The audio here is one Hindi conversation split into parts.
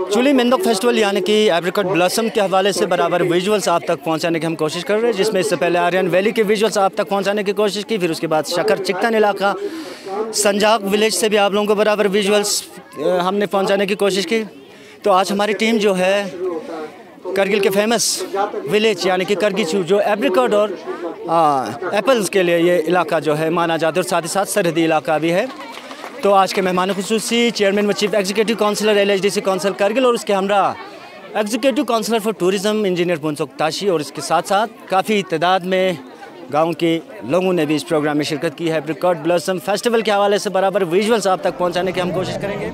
चुली मेंदोक फेस्टिवल यानी कि एप्रिकॉट ब्लॉसम के हवाले से बराबर विजुअल्स आप तक पहुंचाने की हम कोशिश कर रहे हैं, जिसमें इससे पहले आर्यन वैली के विजुअल्स आप तक पहुंचाने की कोशिश की, फिर उसके बाद शकर चिकन इलाका संजाग विलेज से भी आप लोगों को बराबर विजुअल्स हमने पहुंचाने की कोशिश की। तो आज हमारी टीम जो है करगिल के फेमस विलेज यानी कि करगीचू जो एप्रिकॉट और एप्पल्स के लिए ये इलाका जो है माना जाता है और साथ ही साथ सरहदी इलाका भी है। तो आज के मेहमान खुसूसी चेयरमैन व chief executive councillor LHDC council Kargil और उसके हमरा executive councillor for tourism engineer Punsok Tashi और इसके साथ साथ काफ़ी तादाद में गांव के लोगों ने भी इस प्रोग्राम में शिरकत की है। एप्रिकॉट ब्लॉसम फेस्टिवल के हवाले से बराबर विजुअल्स आप तक पहुंचाने की हम कोशिश करेंगे।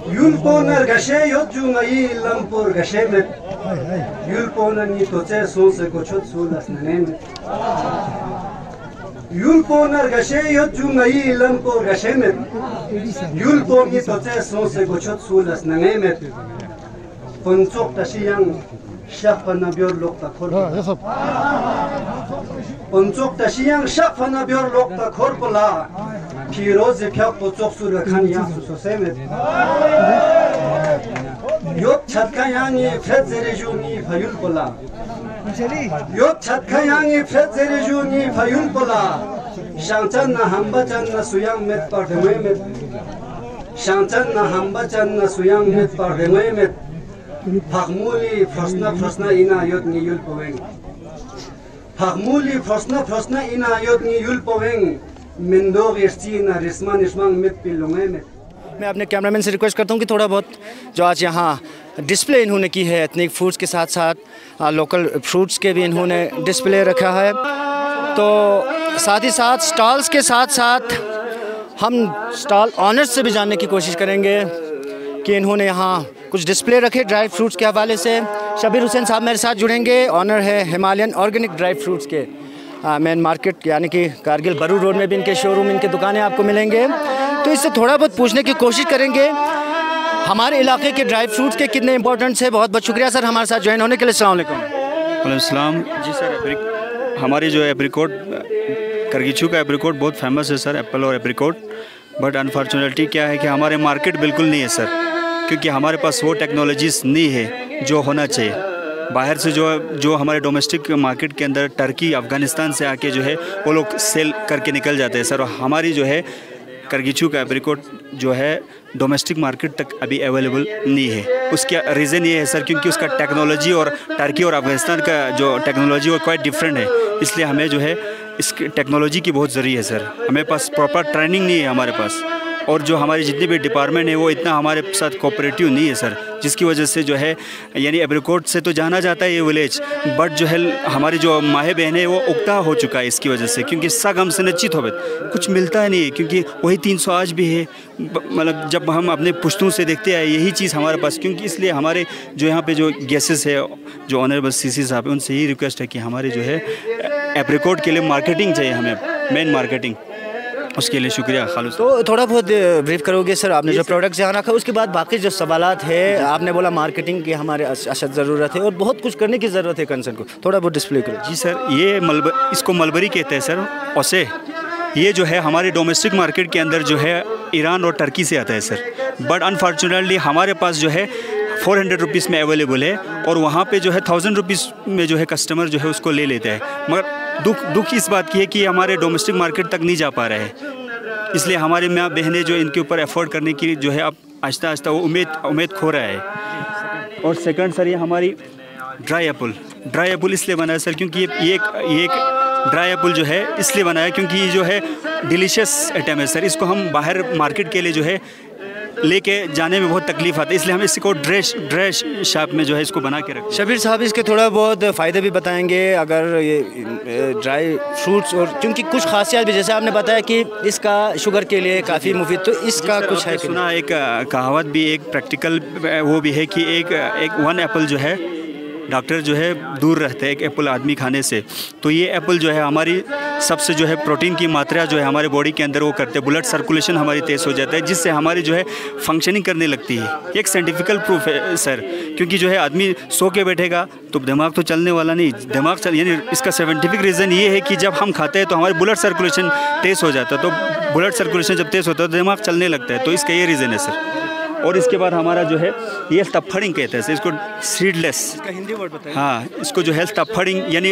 Yulponar gashe yot jungai lampo gashemet Yulponi toce sonse gochot sulas nangemet Ponchok tashiyang shafana bior lokta korpola Ponchok tashiyang shafana bior lokta korpola Piroze pyak pochok sura khan yasu sosemet Yot chatkayangi fredzerejuni fayulpola Yot chatkayangi fredzerejuni fayulpola Shangchanna hambachanna suyang met pardememet Shangchanna hambachanna suyang met pardememet Phagmuli frosna ina yot ni yulpoveng Phagmuli frosna ina yot ni yulpoveng Mendog estina risman ismang met pilongemet। मैं अपने कैमरामैन से रिक्वेस्ट करता हूँ कि थोड़ा बहुत जो आज यहाँ डिस्प्ले इन्होंने की है एथनिक फूड्स के साथ साथ लोकल फ्रूट्स के भी इन्होंने डिस्प्ले रखा है। तो साथ ही साथ स्टॉल्स के साथ साथ हम स्टॉल ऑनर्स से भी जानने की कोशिश करेंगे कि इन्होंने यहाँ कुछ डिस्प्ले रखे ड्राई फ्रूट्स के हवाले से। शबीर हुसैन साहब मेरे साथ जुड़ेंगे, ऑनर है हिमालयन ऑर्गेनिक ड्राई फ्रूट्स के मेन मार्केट यानी कि कारगिल बरू रोड में भी इनके शोरूम इनके दुकानें आपको मिलेंगे। तो इससे थोड़ा बहुत पूछने की कोशिश करेंगे हमारे इलाके के ड्राई फ्रूट्स के कितने इंपॉर्टेंट्स है। बहुत बहुत शुक्रिया सर हमारे साथ ज्वाइन होने के लिए। अस्सलाम वालेकुम। वालेकुम जी सर। हमारी जो एप्रिकॉट करगीचू का एप्रिकॉट बहुत फेमस है सर, एप्पल और एप्रिकॉट। बट अनफॉर्चुनेटली क्या है कि हमारे मार्केट बिल्कुल नहीं है सर, क्योंकि हमारे पास वो टेक्नोलॉजीज़ नहीं है जो होना चाहिए। बाहर से जो हमारे डोमेस्टिक मार्केट के अंदर टर्की अफ़गानिस्तान से आके जो है वो लोग सेल करके निकल जाते हैं सर। और हमारी जो है करगीचू का एप्रिकॉट जो है डोमेस्टिक मार्केट तक अभी अवेलेबल नहीं है। उसका रीज़न ये है सर क्योंकि उसका टेक्नोलॉजी और टर्की और अफ़गानिस्तान का जो टेक्नोलॉजी वो क्वाइट डिफरेंट है, इसलिए हमें जो है इस टेक्नोलॉजी की बहुत ज़रूरी है सर। हमें पास प्रॉपर ट्रेनिंग नहीं है हमारे पास, और जो हमारी जितनी भी डिपार्टमेंट है वो इतना हमारे साथ कोऑपरेटिव नहीं है सर, जिसकी वजह से जो है यानी एप्रिकॉट से तो जाना जाता है ये विलेज, बट जो है हमारी जो माहे बहन है वो उगता हो चुका है इसकी वजह से, क्योंकि सग हम से निश्चित हो कुछ मिलता है नहीं है, क्योंकि वही 300 आज भी है। मतलब जब हम अपने पुश्तों से देखते हैं यही चीज़ हमारे पास, क्योंकि इसलिए हमारे जो यहाँ पे जो गेसेस है जो ऑनरेबल CC साहब है उनसे यही रिक्वेस्ट है कि हमारे जो है एप्रिकॉट के लिए मार्केटिंग चाहिए, हमें मेन मार्केटिंग, उसके लिए शुक्रिया खालू। तो थोड़ा बहुत ब्रीफ करोगे सर, आपने जो प्रोडक्ट्स यहाँ रखा उसके बाद बाकी जो सवालात है, आपने बोला मार्केटिंग की हमारे अशद ज़रूरत है और बहुत कुछ करने की ज़रूरत है कंसर्न को, थोड़ा बहुत डिस्प्ले करो। जी सर, ये इसको मलबरी कहते हैं सर, ओसे। ये जो है हमारे डोमेस्टिक मार्केट के अंदर जो है ईरान और टर्की से आता है सर, बट अनफॉर्चुनेटली हमारे पास जो है 400 रुपीज़ में अवेलेबल है और वहाँ पे जो है 1000 रुपीज़ में जो है कस्टमर जो है उसको ले लेता है। मगर दुख इस बात की है कि हमारे डोमेस्टिक मार्केट तक नहीं जा पा रहे हैं, इसलिए हमारी माँ बहनें जो इनके ऊपर एफर्ट करने की जो है अब आहिस्ता आहिस्ता वो उम्मीद खो रहा है। और सेकंड सर, ये हमारी ड्राई एप्पल इसलिए बनाया सर क्योंकि ये एक ड्राई एप्पल जो है इसलिए बनाया क्योंकि ये जो है डिलीशियस आइटम है सर। इसको हम बाहर मार्केट के लिए जो है लेके जाने में बहुत तकलीफ आता है, इसलिए हम इसको ड्रेस शॉप में जो है इसको बना के रखते हैं। शबीर साहब इसके थोड़ा बहुत फ़ायदे भी बताएंगे अगर ये ड्राई फ्रूट्स, और क्योंकि कुछ खासियत भी जैसे आपने बताया कि इसका शुगर के लिए काफ़ी मुफीद, तो इसका कुछ है सुना एक कहावत भी, एक प्रैक्टिकल वो भी है कि एक 1 एप्पल जो है डॉक्टर जो है दूर रहते हैं एक एप्पल आदमी खाने से। तो ये एप्पल जो है हमारी सबसे जो है प्रोटीन की मात्रा जो है हमारे बॉडी के अंदर वो करते हैं, ब्लड सर्कुलेशन हमारी तेज़ हो जाता है, जिससे हमारी जो है फंक्शनिंग करने लगती है। एक साइंटिफिकल प्रूफ है सर, क्योंकि जो है आदमी सो के बैठेगा तो दिमाग तो चलने वाला नहीं, यानी इसका साइंटिफिक रीज़न ये है कि जब हम खाते हैं तो हमारे ब्लड सर्कुलेशन तेज़ हो जाता है, तो ब्लड सर्कुलेशन जब तेज़ होता है तो दिमाग चलने लगता है, तो इसका ये रीज़न है सर। और इसके बाद हमारा जो है ये तफड़िंग कहते हैं इसको, सीडलेस, इसका हिंदी वर्ड बताइए। हाँ, इसको जो है तफड़िंग यानी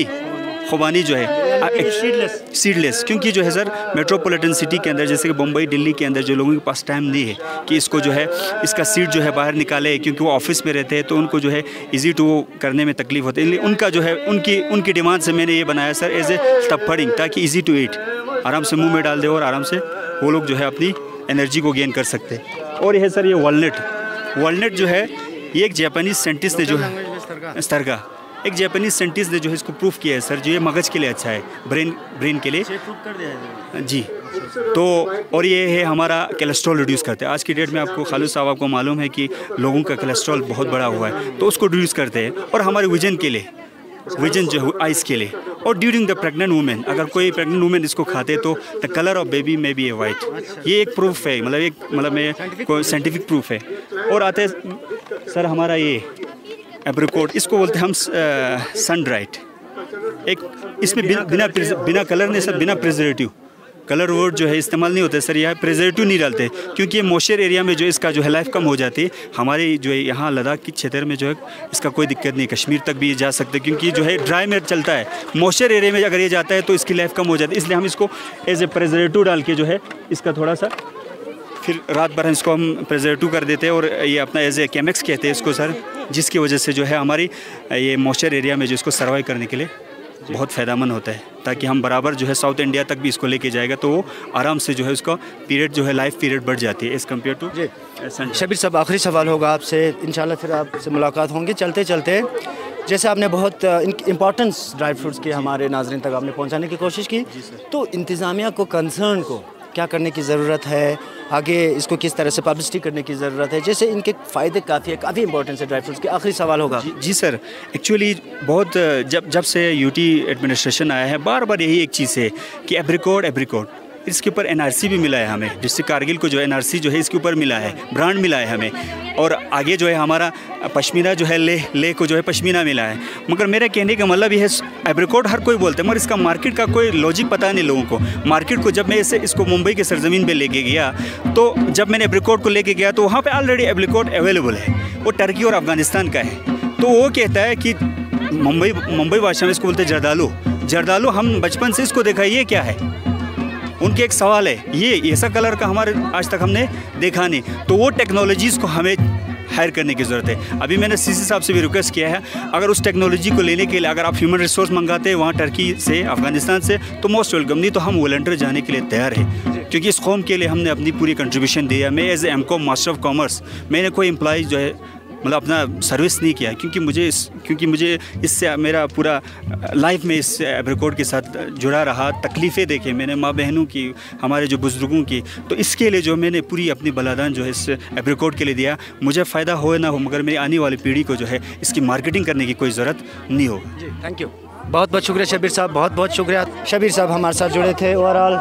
खुबानी जो है सीडलेस, क्योंकि जो है सर मेट्रोपॉलिटन सिटी के अंदर जैसे कि मुंबई दिल्ली के अंदर जो लोगों के पास टाइम नहीं है कि इसको जो है इसका सीड जो है बाहर निकाले, क्योंकि वो ऑफिस में रहते हैं तो उनको जो है इजी टू करने में तकलीफ होती है, इसलिए उनका जो है उनकी डिमांड से मैंने ये बनाया सर एज ए तफड़िंग, ताकि ईजी टू ईट, आराम से मुँह में डाल दे और आराम से वो लोग जो है अपनी एनर्जी को गेन कर सकते हैं। और ये है सर ये वॉलनट जो है ये एक जापानीज साइंटिस्ट ने जो है स्तरगा, एक जापानीज साइंटिस्ट ने जो है इसको प्रूफ किया है सर, जो ये मगज के लिए अच्छा है, ब्रेन के लिए जी। तो और ये है हमारा कोलेस्ट्रॉल रिड्यूस करते हैं। आज की डेट में आपको खालिद साहब आपको मालूम है कि लोगों का कोलेस्ट्रॉल बहुत बड़ा हुआ है, तो उसको रिड्यूस करते हैं। और हमारे विजन के लिए, विजन जो है आइज़ के लिए, और ड्यूरिंग द प्रेग्नेंट वुमेन, अगर कोई प्रेग्नेंट वुमेन इसको खाते तो द कलर ऑफ बेबी में बी ए वाइट। ये एक प्रूफ है, मतलब साइंटिफिक प्रूफ है। और आते सर हमारा ये एप्रिकॉट, इसको बोलते हैं हम सन ड्राइड, एक इसमें बिना कलर ने सर, बिना प्रिजर्वेटिव, कलर वर्ड जो है इस्तेमाल नहीं होते सर, यहाँ प्रिजर्वेटिव नहीं डालते, क्योंकि ये मॉइस्चर एरिया में जो इसका जो है लाइफ कम हो जाती है। हमारे जो है यहाँ लद्दाख की क्षेत्र में जो है इसका कोई दिक्कत नहीं, कश्मीर तक भी जा सकते, क्योंकि जो है ड्राई में चलता है, मॉइस्चर एरिया में अगर ये जाता है तो इसकी लाइफ कम हो जाती है, इसलिए हम इसको एज ए प्रिजर्वेटिव डाल के जो है इसका थोड़ा सा फिर रात भर इसको हम प्रिजर्वेटिव कर देते हैं। और ये अपना एज ए कैमेक्स कहते हैं इसको सर, जिसकी वजह से जो है हमारी ये मॉइस्चर एरिया में जो इसको सर्वाइव करने के लिए बहुत फ़ायदेमंद होता है, ताकि हम बराबर जो है साउथ इंडिया तक भी इसको लेके जाएगा तो वो आराम से जो है उसका पीरियड जो है लाइफ पीरियड बढ़ जाती है एज़ कम्पेयर टू। शबीर साहब आखिरी सवाल होगा आपसे, इंशाल्लाह फिर आपसे मुलाकात होंगी। चलते चलते जैसे आपने बहुत इंपॉर्टेंस ड्राई फ्रूट्स की हमारे नाज़रीन तक आपने पहुँचाने की कोशिश की, तो इंतज़ामिया को, कंसर्न को क्या करने की ज़रूरत है, आगे इसको किस तरह से पब्लिसिटी करने की ज़रूरत है, जैसे इनके फ़ायदे काफ़ी इंपॉर्टेंस है ड्राई फ्रूट्स के। आखिरी सवाल होगा। जी सर, एक्चुअली बहुत जब से यूटी एडमिनिस्ट्रेशन आया है, बार बार यही एक चीज़ है कि एप्रिकॉट इसके ऊपर एनआरसी भी मिला है हमें, डिस्ट्रिक्ट कारगिल को जो एनआरसी जो है इसके ऊपर मिला है, ब्रांड मिला है हमें। और आगे जो है हमारा पश्मीना जो है लेह को जो है पश्मीना मिला है। मगर मेरा कहने का मतलब ये है, एप्रिकॉट हर कोई बोलते हैं, मगर इसका मार्केट का कोई लॉजिक पता नहीं लोगों को। मार्केट को जब मैं इसको मुंबई के सरजमीन पे लेके गया, तो जब मैंने एप्रिकॉट को लेके गया तो वहाँ पे ऑलरेडी एप्रिकॉट अवेलेबल है, वो टर्की और अफगानिस्तान का है। तो वो कहता है कि मुंबई भाषा में इसको बोलते हैं जर्दालू। हम बचपन से इसको देखा, ये क्या है? उनके एक सवाल है, ये ऐसा कलर का हमारे आज तक हमने देखा नहीं। तो वो टेक्नोलॉजीज़ को हमें हायर करने की ज़रूरत है। अभी मैंने सीसी साहब से भी रिक्वेस्ट किया है, अगर उस टेक्नोलॉजी को लेने के लिए अगर आप ह्यूमन रिसोर्स मंगाते हैं वहाँ टर्की से, अफगानिस्तान से, तो मोस्ट वेलकम, नहीं तो हम वॉलंटियर जाने के लिए तैयार हैं, क्योंकि इस कौम के लिए हमने अपनी पूरी कंट्रीब्यूशन दी है। मैं as a MCom master of commerce, मैंने कोई एम्प्लॉय जो है मतलब अपना सर्विस नहीं किया, क्योंकि मुझे इससे मेरा पूरा लाइफ में इस एप्रिकॉट के साथ जुड़ा रहा, तकलीफ़ें देखे मैंने माँ बहनों की, हमारे जो बुज़ुर्गों की। तो इसके लिए जो मैंने पूरी अपनी बलिदान जो है इस एप्रिकॉट के लिए दिया, मुझे फ़ायदा हो ना हो, मगर मेरी आने वाली पीढ़ी को जो है इसकी मार्केटिंग करने की कोई ज़रूरत नहीं होगी। जी, थैंक यू, बहुत बहुत शुक्रिया शबीर साहब, बहुत बहुत शुक्रिया। शबीर साहब हमारे साथ जुड़े थे। Overall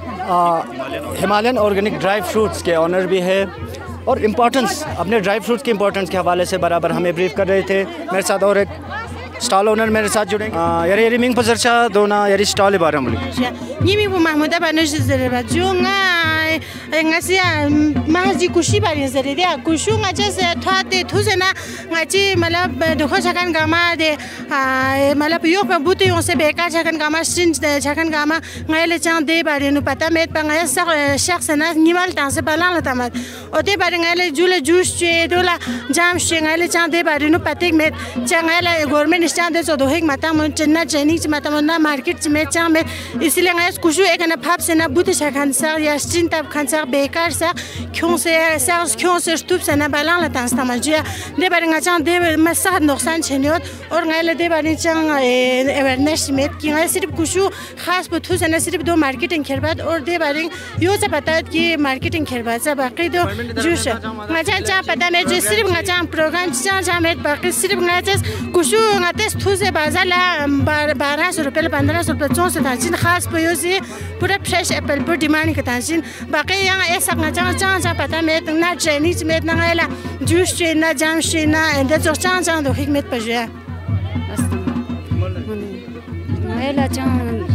Himalayan organic dry fruits के ऑनर भी है, और इम्पोर्टेंस, अपने ड्राई फ्रूट्स की इम्पोर्टेंस के हवाले से बराबर हमें ब्रीफ कर रहे थे। मेरे साथ और एक स्टॉल ओनर मेरे साथ जुड़ेंगे। यारी मिंग पजरचा दोना यारी स्टॉल बारे में Nimi bu Mahmuda banush zereba junga ngasia mahji kushi bari zeredia kushu ngacha se thate thusena ngachi malab dokho chakan gama de malab yok buti yon se beka chakan gama shin chakan gama ngaile chang de bari nu pata met pa ngaya shakhs na nimal tan se balang la tamat ote bari ngaile jule juice che dola jam she ngaile chang de bari nu patik met chang ngaile government stand de so dohik mata mon chenna training mata mon na market में चाह में इसलिए गए कुछ एक ना भाप से ना बुद्ध शाखान सर या स्ट्रीन तब खान सर बेकार सर क्यों से स्टूप से ना बालां लतां स्तामजिया दे बारे चाह दे मैं साथ नुकसान छनियोत और गए दे बारे चाह अवेयरनेस में कि गए सिर्फ कुछ खास बुद्धू से ना सिर्फ दो मार्केटिंग खेलबाद और दे बारे यो से पता है कि मार्केटिंग खेलबाद सब बाकी दो जूस गए चाह पता में जो सिर्फ गए चाह प्रोग्राम चाह में बाकी सिर्फ गए कुछ गए थू से बाजार ला 1200 रुपये 1500 रुपये 400 ताजिन खास पयोजी पूरा फ्रेश एप्पल पर डिमांड के ताजिन बाकी यहाँ ऐसा चाह पता में ना चाइनीज में ना गैला जूस चेन ना जाम चेन ना ऐसे जो चाह दो हिक में पजुआ गैला चाह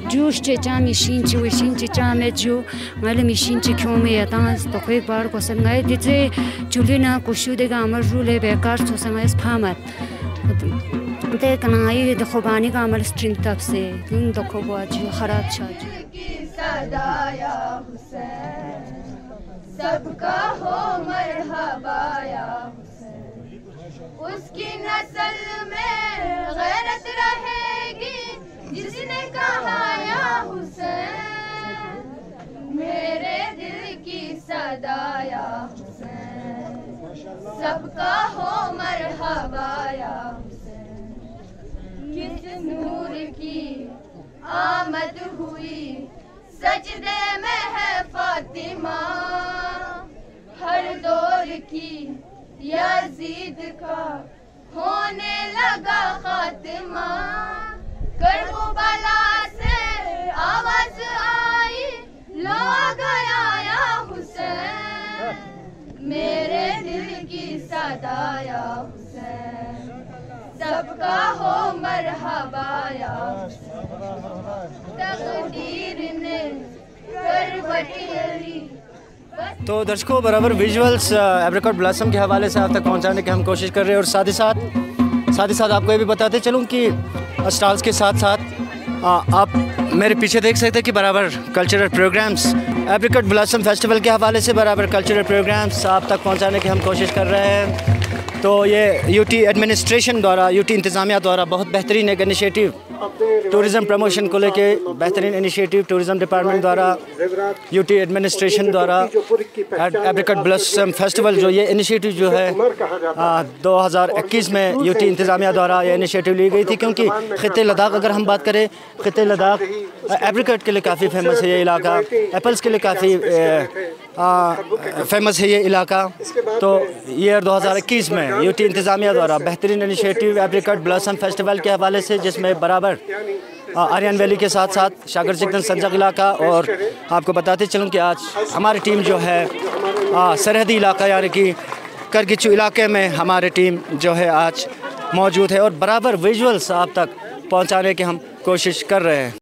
juice cha machine chi wishing chi cha me ju ngale machine chi khyo me yata to khoi bar ko san ngai di che julina ko shu de ga amar rule be kar so sang es phamat te kanai de khobani ka amal strength tap se dun to kho ba ji kharab cha ji सदाया Hussain सबका हो मरहबा या हुसैन उसकी नस्ल में गैरत रहेगी जिसने कहा या हुसैन मेरे दिल की सदाया हुसैन सबका हो मरहबा या हुसैन किस नूर की आमद हुई सजदे में है फातिमा हर दौर की यजीद का होने लगा खात्मा करबला से आवाज आई लो गया या हुसैन मेरे दिल की सदाया हुसैन सबका हो मरहबा या तकदीर ने करवट ली। तो दर्शकों बराबर विजुअल्स एप्रिकॉट ब्लॉसम के हवाले से आप तक पहुंचाने की हम कोशिश कर रहे हैं और साथ ही साथ आपको ये भी बताते चलूँ कि स्टॉल्स के साथ साथ आप मेरे पीछे देख सकते हैं कि बराबर cultural programmes apricot blossom festival के हवाले से बराबर कल्चरल प्रोग्राम्स आप तक पहुंचाने की हम कोशिश कर रहे हैं। तो ये यूटी एडमिनिस्ट्रेशन द्वारा यूटी इंतज़ामिया द्वारा बहुत बेहतरीन एक इनिशिएटिव टूरिज़म प्रमोशन को लेके बेहतरीन इनिशिएटिव टूरिज़म डिपार्टमेंट द्वारा यूटी एडमिनिस्ट्रेशन द्वारा एप्रिकॉट ब्लॉसम फेस्टिवल जो ये इनिशिएटिव जो है 2021 में यूटी इंतज़ामिया द्वारा ये इनिशिएटिव ली गई थी क्योंकि ख़ित्ते लद्दाख अगर हम बात करें ख़ित्ते लद्दाख एप्रिकॉट के लिए काफ़ी फेमस है ये इलाका एप्पल्स के लिए काफ़ी फेमस है ये इलाका। तो ईयर 2021 में यूटी इंतज़ामिया द्वारा बेहतरीन इनिशिएटिव एप्रिकॉट ब्लॉसम फेस्टिवल के हवाले से जिसमें बराबर आर्यन वैली के साथ साथ शागर चिकन संजक इलाका और आपको बताते चलूँ कि आज हमारी टीम जो है सरहदी इलाका यानी कि करगिचू इलाके में हमारी टीम जो है आज मौजूद है और बराबर विजुअल्स आप तक पहुँचाने की हम कोशिश कर रहे हैं।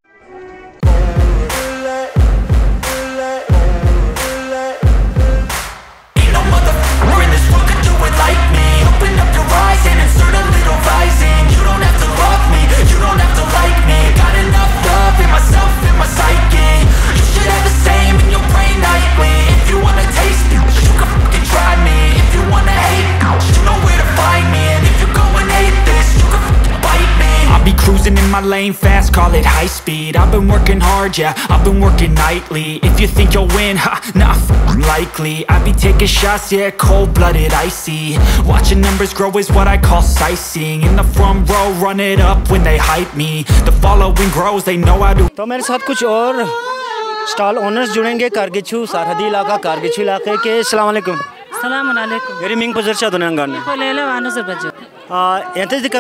Cruising in my lane fast, call it high speed. I've been working hard, yeah, I've been working nightly. If you think you'll win, ha, nah, likely. I be taking shots, yeah, cold-blooded, icy. Watching numbers grow is what I call sightseeing. In the front row, run it up when they hype me. The following grows, they know how to. तो मेरे साथ कुछ और स्टॉल ओनर्स जुड़ेंगे कारगिचू सरहदी इलाका कारगिचू इलाके के। अस्सलाम वालेकुम। अस्सलाम वालेकुम। मेरी मिंग पजरचा दुनियांगाने। कोलेला वानुसर बजो। यांतज दिका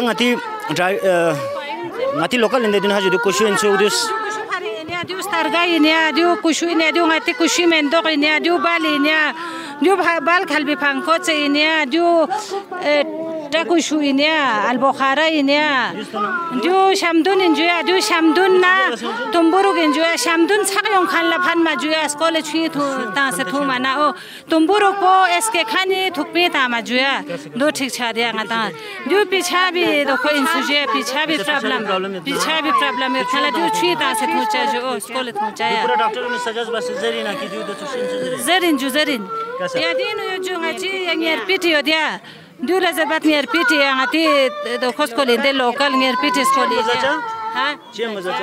ngati local inde din haju kushu insu udus adu starga ine adu kushu ine adu ngati kushu mendo ine adu bali ine adu bal khalbi phanko che ine adu takushu ine al bukhara ine adu shamdun inju adu shamdun na tumburu inju shamdun chaqyon khan la phan ma ju skole chui thu ta se thu mana o tumburu po eske khani thukpe ta ma ju do thik cha dia ngata du picha bi do ko insu je picha bi problem है थला जो छी ता से थोचा जो स्कूल थोचा है पूरा डॉक्टर ने सजेस्ट बस जरीना की जो जरीन या दिन जो ngachi ngir piti odia du lazbat ngir piti ngati do khoskole de local ngir piti skole ha che mazacha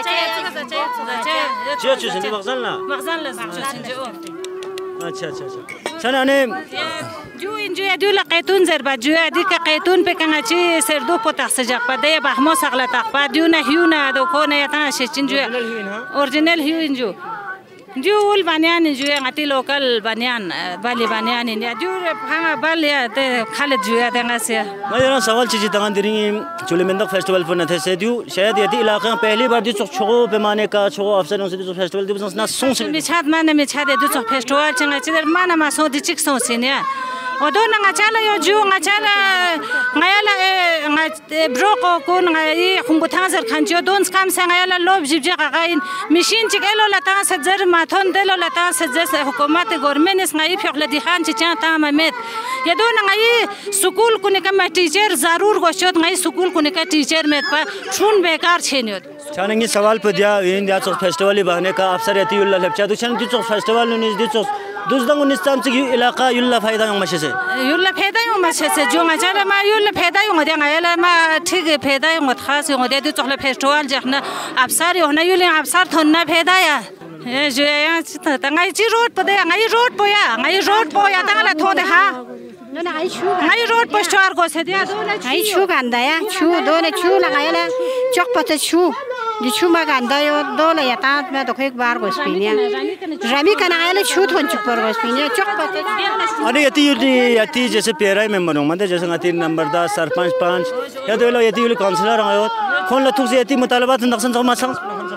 che मखजन ला अच्छा सना ने جو اینجا دو لقیتون زربا جو ادی که قیتون بکنه چی سردو پتاخ سجاق پده بحمو سغلطاق پد دیو نهیونه دو کونه یتان شچین جو اورجینال هیو اینجا جو ول بنیان جو ngati lokal banian bali banian ini جو hanga bali te khalid जो दंगासे मैं जरा सवाल चीज़ तंग दिरिंग चुलेमेंदक फेस्टिवल पर नथे से दियो शायद यदि इलाके में पहली बार दियो छोगो पैमाने का छोगो अफसरों से दियो फेस्टिवल दियो ना सोच मिछाद माने मिछाद दियो फेस्टिवल चंगा चिदर माना मासो दिचिक सोसिने ओदो ना ngachala yo ju ngachala ngayala ब्रोको cone ngai khumbuthang zar khanjo don skam sangayala lob jibje qaqain mishin chikelo lata sajjar mathon delo lata sajjar hukumat government is ngai phokla dihan chicha tamamet yadon ngai school kunika ma teacher zarur goshot ngai school kunika teacher met pa chun bekar chhenot चानेंगे सवाल पर दिया इन दिया चौक फेस्टिवल बहने का अफसर यती युल्ला लेप्चा दुचन दिचौक फेस्टिवल निस दिचौक दुसदंग निस्ताम से इलाका युल्ला फायदा यों मशे से जो मचाला मा युल्ला फायदा यों दे ngayala ma ठीक फायदा यों खास यों दे दिचौक फेस्टिवल जखना अफसर यों ना युल्ला अफसर थोन्ना फायदा या जो या तंगाई ची रोड पर दे ngai रोड पोया तंगला थोदे हा ngai road पर स्टार को से दिया ngai chu ganda ya chu dole chu la ngayala chok pata chu di chu ma ganda yo dole ya ta me to khek bar go spinia rami kana ngayala chu thon chuk पर go spinia chok pata अरे यती जैसे पेराई मेंबर हूं मतलब जैसे ngati नंबरदार सरपंच पंच या तो लो यती काउंसलर आयो खोन लथु से यती मुतालबात नक्सन समा संग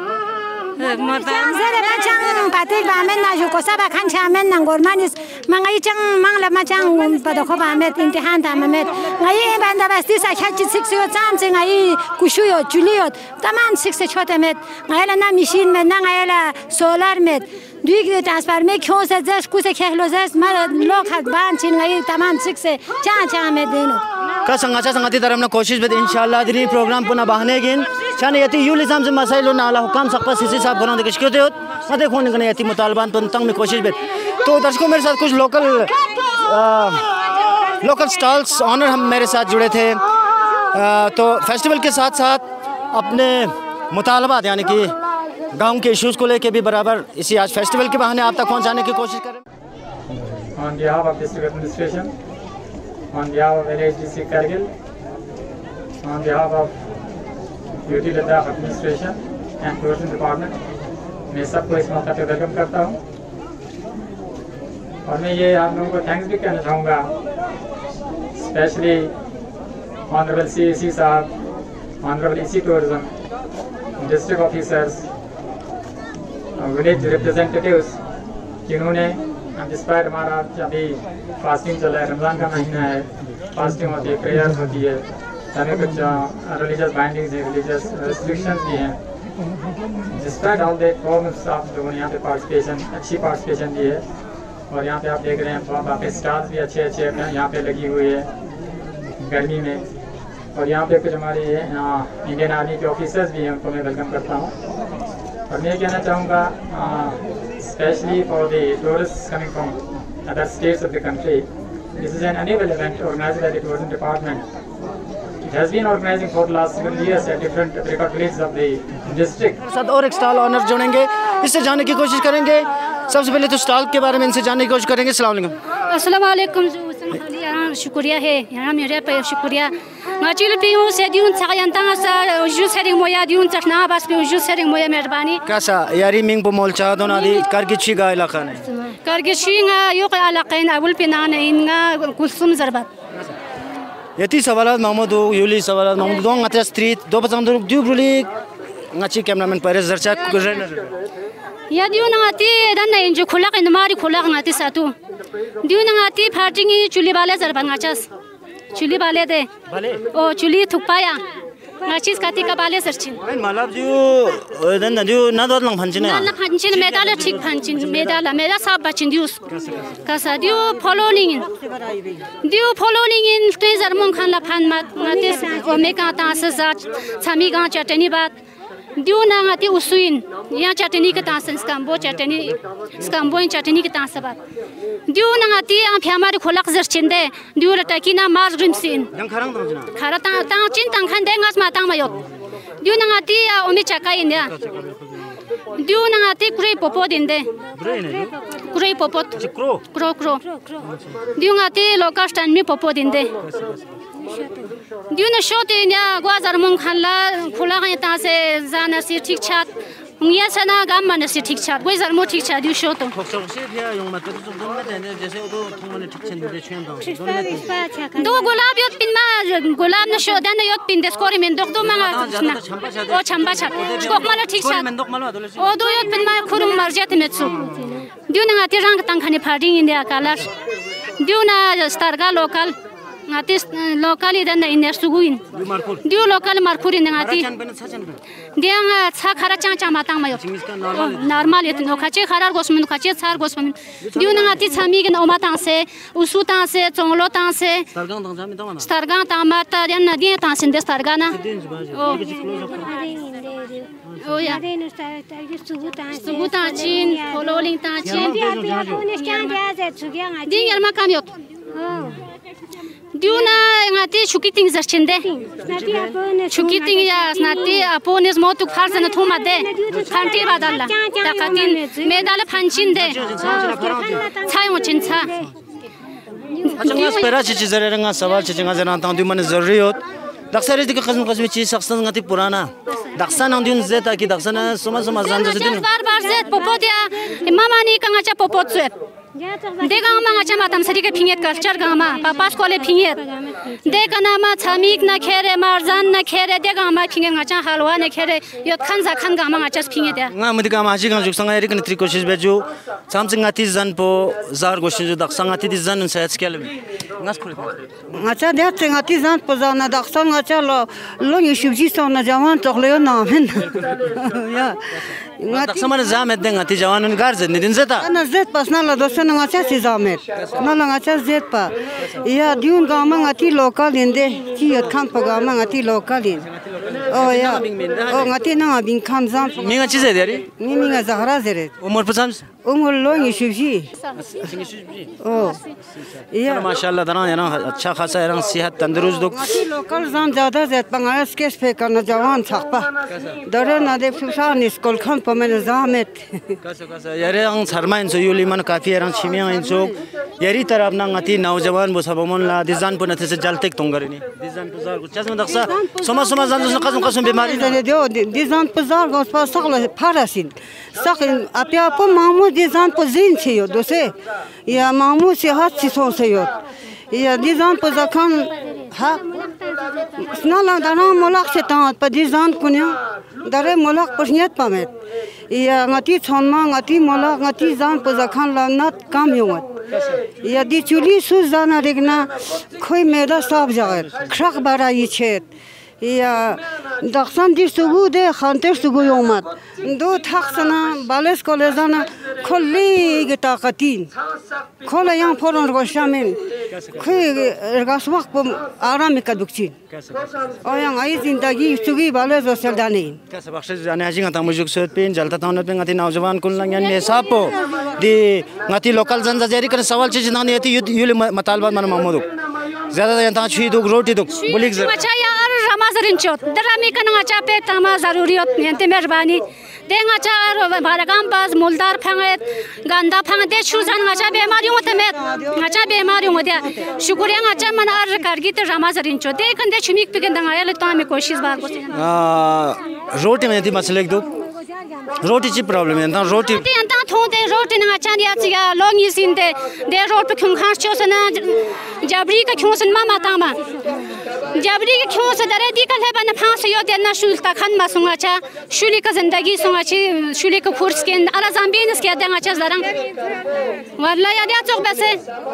zere ba chang patik ba men na ju ko sa ba khan cha men nang gormanis mangai chang mangla ma chang pa do ko ba met imtihan ta met ngai banda basti sa khachi sik yo cham che ngai kushu yo juli yo taman sik se chote met ngai la na machine met na ngai la solar met दुई ट्रांसफार्मर क्यों से जस कुछ खेलो जस मर लोग हक बांध चिन गई तमाम सिक से चा में देनो का संगति तरफ ना कोशिश बद इंशाल्लाह दिनी प्रोग्राम पुना बहने गिन चाने यति यूलिज्म से मसाइलो ना अल्लाह हुकम सकपा सिसी साहब बना दे किसके होते मते खोने कने यति मुतालबान पन तंग में कोशिश बद तो दर्शकों मेरे साथ कुछ लोकल स्टॉल्स ऑनर हम मेरे साथ जुड़े थे तो फेस्टिवल के साथ साथ अपने मुतालबात यानी कि गांव के इश्यूज को लेके भी बराबर इसी आज फेस्टिवल के बहाने आप तक पहुंचाने की कोशिश करें On behalf of district administration, on behalf of NHDC Kargil, on behalf of UT Ladakh administration and tourism department, मैं सबको इस मौके पे वेलकम करता हूँ और मैं ये आप लोगों को थैंक्स भी कहना चाहूँगा, स्पेशली ऑनरेबल CEC साहब, honourable EC tourism, district officers, village representatives जिन्होंने डिस्पाइट हमारा अभी फास्टिंग चल रहा है, रमज़ान का महीना है, फास्टिंग होती है, प्रेयर्स होती है, हमें कुछ रिलीजियस बाइंडिंग्स हैं, रिलीजियस रेस्ट्रिक्शंस भी हैं, डिस्पाइट ऑल द प्रॉब्लम्स आप लोगों ने यहाँ पे अच्छी पार्टिसिपेशन दी है और यहाँ पे आप देख रहे हैं वहाँ पे स्टार्स भी अच्छे यहाँ पे लगी हुई है गर्मी में और यहाँ पे कुछ हमारे इंडियन आर्मी के ऑफिसर्स भी हैं, उनको मैं वेलकम करता हूँ और मैं कहना चाहूँगा specially for the tourist coming from other states of the country, this is an annual event organised by the tourism department. It has been organizing for the last 7 years at different villages of the district. साथ और एक स्टॉल ऑनर जोड़ेंगे, इससे जानने की कोशिश करेंगे. सबसे पहले तो स्टॉल के बारे में इनसे जानने की कोशिश करेंगे. अस्सलाम वालेकुम. शुक्रिया है यहाँ मेरे पे शुक्रिया. माचिल पियूं से दिउन सायंता सा उजु सेरिंग मोया दिउन चखना बस पे उजु सेरिंग मोया मेहरबानी. कैसा यारी मिंग पो मोलचा दोना दी करगिची का इलाका ने. करगिची nga यो का इलाका ने अबुल पिनान इनगा कुलसुम जरबत. यति सवालात महमूद यूली सवालात महमूद दो ngata street दो पसंद दु ब्रुली ngachi cameraman Paris Zarcha गुजरन. या दिउन ngati dan इंजो खुला के मारी खुला ngati सातु. दिउन ngati फार्टिंग चुली वाले जरबत ngachas. चुली वाले दे ओ चुली थुपाया ngachis kati ka bale serchin malab diu dan diu na dot lang phanchin na phanchin medala thik phanchin medala mera sab bachin dius kasa diu following in teaser mon khan la phan mat ngatis omeka ta sa chami ga chatani bat diu na ngati usuin ya chatani ka ta skambo chatani ka ta sabat diu na ngati a phamari kholak serchin de diu la takina mar rimsin yang kharang dongna khara ta chin tang khan de ngas ma tang mayot diu na ngati omi chaka india diu na ngati krei popo dinde krei popot kro diu ngati local stand mi popo dinde diu na shote nya gwazar mong khala khula ga ta se zana si thik chat मुझे सना गाम मन से ठीक छात कोई जरमो ठीक छात दियो शो तो दो गुलाब योत पिन मा गुलाब न शो दन योत पिन देस्कोरी में दो मांगा ओ छंबा छात कोक माला ठीक छात ओ दो योत पिन मा खुरुम मर्जियत मेत्सु दियो न आती रंग तंग खने फाडिंग इंडिया कलर दियो न स्टारगा local ngati lokal ida na iner suguin diu lokal markuri ngati dia nga cha khara chang chang matang mayo normal et no khache kharar gosmin khache char gosmin diu ngati chami gen omatang se usu tang se chonglo tang se stargang tang mata yan na dia tang sin de stargana oh ya subuta chin pololing ta chin ding yar makam yok diuna ngati chukiting zarchinde chukiting ya snati apones motuk farzana thuma de khanti badalla takatin medal phanchinde chayo chincha अच्छा मैं स्पेरा चीज़ जरे रंगा सवाल चीज़ जंगा जना ताऊं दिमाग ज़रूरी होत दक्षर इतने के कस्म कस्म चीज़ शख्सन ngati पुराना दक्षर नाम दिउन ज़ेता कि दक्षर ना समा जान जैसे दिन बार ज़ेत पोपोट या मामा नी कंगाचा पोपोट ज़ेत देगा मांगा चा मातम सरी के फिंगेट कल्चर गामा पापास कोले फिंगेट देगा नामा छामीक ना खेरे मारजान ना खेरे देगा मा फिंगेट गाचा हलवा ना खेरे यो खंजा खन गामा गाचा फिंगेट या nga mudi ka maji gang juksanga eri kan tri koshis beju samsing ngati zan po zar goshin ju daksa ngati di zan sa skel ngas khore ngacha de ngati zan po zan daksa ngacha lo ni shubji sa na jawan tokhlo na men ya daksa man zamet de ngati jawan gar zed din zeta ana zet pas na la dosa na ngacha si zamet na la ngacha zet pa ya diun gama ngati lokal inde ki yat kham pa gama ngati lokal in oh ya oh ngati na bin kham zan mi ngachi zed yari mi nga zahra zeret umur pasam umur lo ni shubji oh ya माशाल्लाह दरा याना अच्छा खासा याना सेहत तंदुरुस्त दुख लोकल जान ज्यादा जेत पंगास केस पे करना जवान छापा दरे ना दे फुसान स्कूल खन पमेन जामेत कसा यारे अंग शर्मा इनसो युली मन काफी यारंग छिमिया इनसो यारी तरफ ना ngati नौजवान बो सबमन ला दिजान पुन थे से जलतेक तोंगरनी दिजान पुजार को चसम दक्सा समा जान जस कसम कसम बीमारी दे दो दिजान पुजार को पास सकल फारासिन सकिन apia po mamu दिजान po zin छियो दोसे या मामू से हाथ छिसो से यो या दिजान po zakan ha snala dana molak se tat pa दिजान कुन्या dare molak pusnyat pamet या ngati chonma ngati molak ngati zan po zakan la nat kam yongat या दी चुली सुजाना रेगना खोई मेरा साफ जागर खरक बारा यिचेत या दक्षन दी सुगु दे खानते सुगु योमत दो थाक्सना बालेस कॉलेजाना खोली गिता कतीन खोला yang फोरन रोशामिन खोई रगासवक पम आराम का दुखचिन और yang आई जिंदगी सुगी बालेस वसलदानी कैसे बख्शे जाने आजी ngata मुजुक सेत पेन जलता ताउन पे ngati नौजवान कुल लंगन ने सापो दी ngati लोकल जनता जारी कर सवाल चीज ना ने युली मतालबा मन महमूद ज्यादा यंता छी दुख रोटी दुख बुलिक अच्छा यार रमाजरिन चोत दरामी कना चा पे तमा जरूरियत नेते मेहरबानी देंगा चा भारगाम पास मुलदार फंगत गंदा फंगते छुजन चा बीमारियों तमेत चा बीमारियों दे शुक्रिया चा मन अर करगी ते रमाजरिन चोत दे कंदे छमिक पे गंदा आले तो हमें कोशिश बार को रोटी में थी मसले दुख रोटी ची प्रॉब्लम है ना रोटी अंता थोंदे रोटी ना चांदिया चिया लोंगी सिंदे दे रोट पे खुं खास चोसना जबरी का खुं सन मामा तामा जबरी के खुं से दरे दी कल है बन फांस यो दे ना शुल ता खन मासुंगा चा शुली का जिंदगी सुंगा ची शुली का खुर्स के अला जाम्बिन के देंगा चा जरंग वल्ला या दे चोक बसे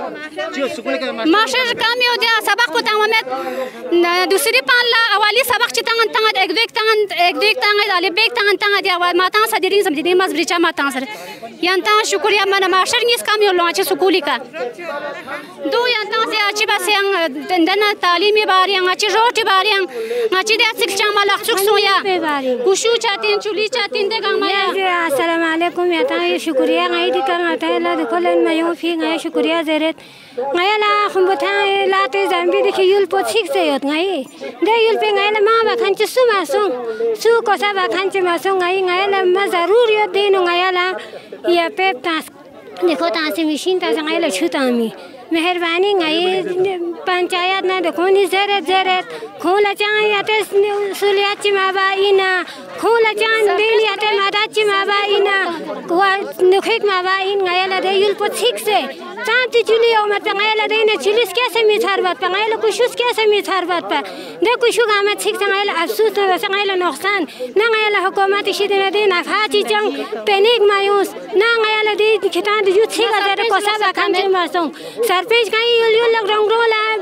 मास्टर काम यो दे सबक पता में दूसरी पाला अवाली सबक चितंग तंग एक देख तंग आले बेक तंग दे माता सदिरिन समदिनी मस ब्रिचा माता सर यंता शुक्रिया मन मास्टर निस काम यो लॉन्च स्कूली का दो यंता से अच्छी बस यंग दना तालीमी बार यंग अच्छी रोटी बार यंग अच्छी दे शिक्षा माला सुख सोया कुशु चातिन चुली चातिन दे गामा अस्सलाम वालेकुम यंता शुक्रिया गई दी कर आता है ला देखो लन मयो फी गए शुक्रिया जरत गया ला हम बता लाते जंबी देखि युल पो ठीक से यत गई दे युल पे गए ला मा बखन च सु मासु सु कोसा बखन च मासु गई गए ला म जरूर यो दिन गया ला या पे तास देखो तासे मशीन ता गए ला छुतामी मेहरबानी गई पंचायत ना देखो नि जरत खोला चायाते सुलियाची माबा इना खोला चान देलियाते मादाची माबा इना को नखिक माबा इन गयाला दे युल पो ठीक से चांती चुली ओ मत गयाला दे ने चुलिस कैसे मिठार बात पे गयाला कुछुस कैसे मिठार बात पे दे कुछु गामा ठीक से गयाला अफसोस न बस गयाला नुकसान ना गयाला हुकूमत इसी दे ना फाची जंग पेनिक मायूस ना गयाला दे खितान दे यु ठीक दे कोसा बा खान दे मासों सरपेज कहीं युल लग रंग रोला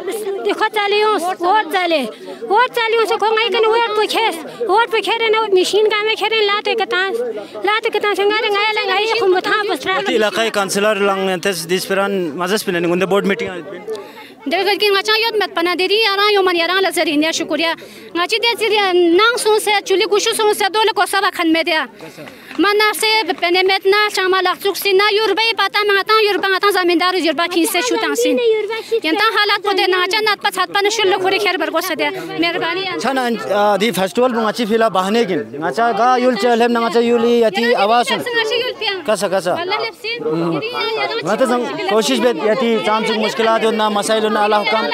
देखो चलियों वोट चलियों से कोंगाई कने वोट पे खेरे ना मशीन का में खेरे लाते कता संगारे गाय खुमथा पस्रा इलाका काउंसिलर लंगनेंटेस दिसपरान मजस पिने गुंदे बोर्ड मीटिंग देखो कि ngacha yot met pana deri ara yo man yara la zari ne shukriya ngachi de ziri nang son se chuli kushu son se dole ko saba khan media mana se pene met na chama la suksi na yurbai pata mata yurba ata zamindar yurba kin se shutansin yenta halat ko de nacha nat pa chat pan shul khori kher bar ko se de meherbani chana di festival ngachi fila bahne kin ngacha ga yul chelem ngacha yuli yati awas kasa mata sam koshish bet yati chamchuk mushkilat na masail अल्लाह हुक्म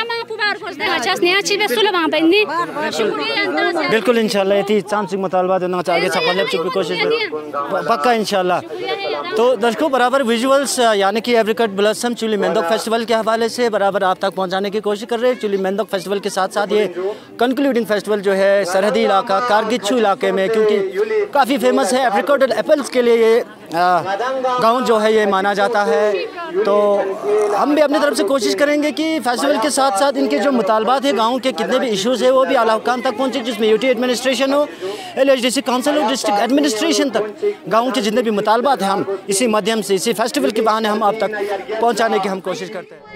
बिल्कुल इंशाल्लाह ये चांसिक मुतालबा देना चाहिए सफल की कोशिश पक्का इंशाल्लाह। तो दर्शकों बराबर विजुअल्स यानी कि एवरीकट ब्लॉसम चुली मेंदोक फेस्टिवल के हवाले से बराबर आप तक पहुंचाने की कोशिश कर रहे हैं। चुली मेंदोक फेस्टिवल के साथ साथ ये कंक्लूडिंग फेस्टिवल जो है सरहदी इलाका कारगिच्छू इलाके में, क्योंकि काफ़ी फेमस है एप्रिकॉट और एप्पल्स के लिए ये गाँव जो है ये माना जाता है। तो हम भी अपनी तरफ से कोशिश करेंगे कि फेस्टिवल के साथ साथ इनके जो मुतालबात है गाँव के कितने भी इश्यूज़ है वो भी आला हुकाम तक पहुँचे, जिसमें यूटी एडमिनिस्ट्रेशन हो, LHDC काउंसिल हो, डिस्ट्रिक्ट एडमिनिस्ट्रेशन तक गाँव के जितने भी मुतालबात हैं हम इसी माध्यम से इसी फेस्टिवल के बहाने हम आप तक पहुँचाने की हम कोशिश करते हैं।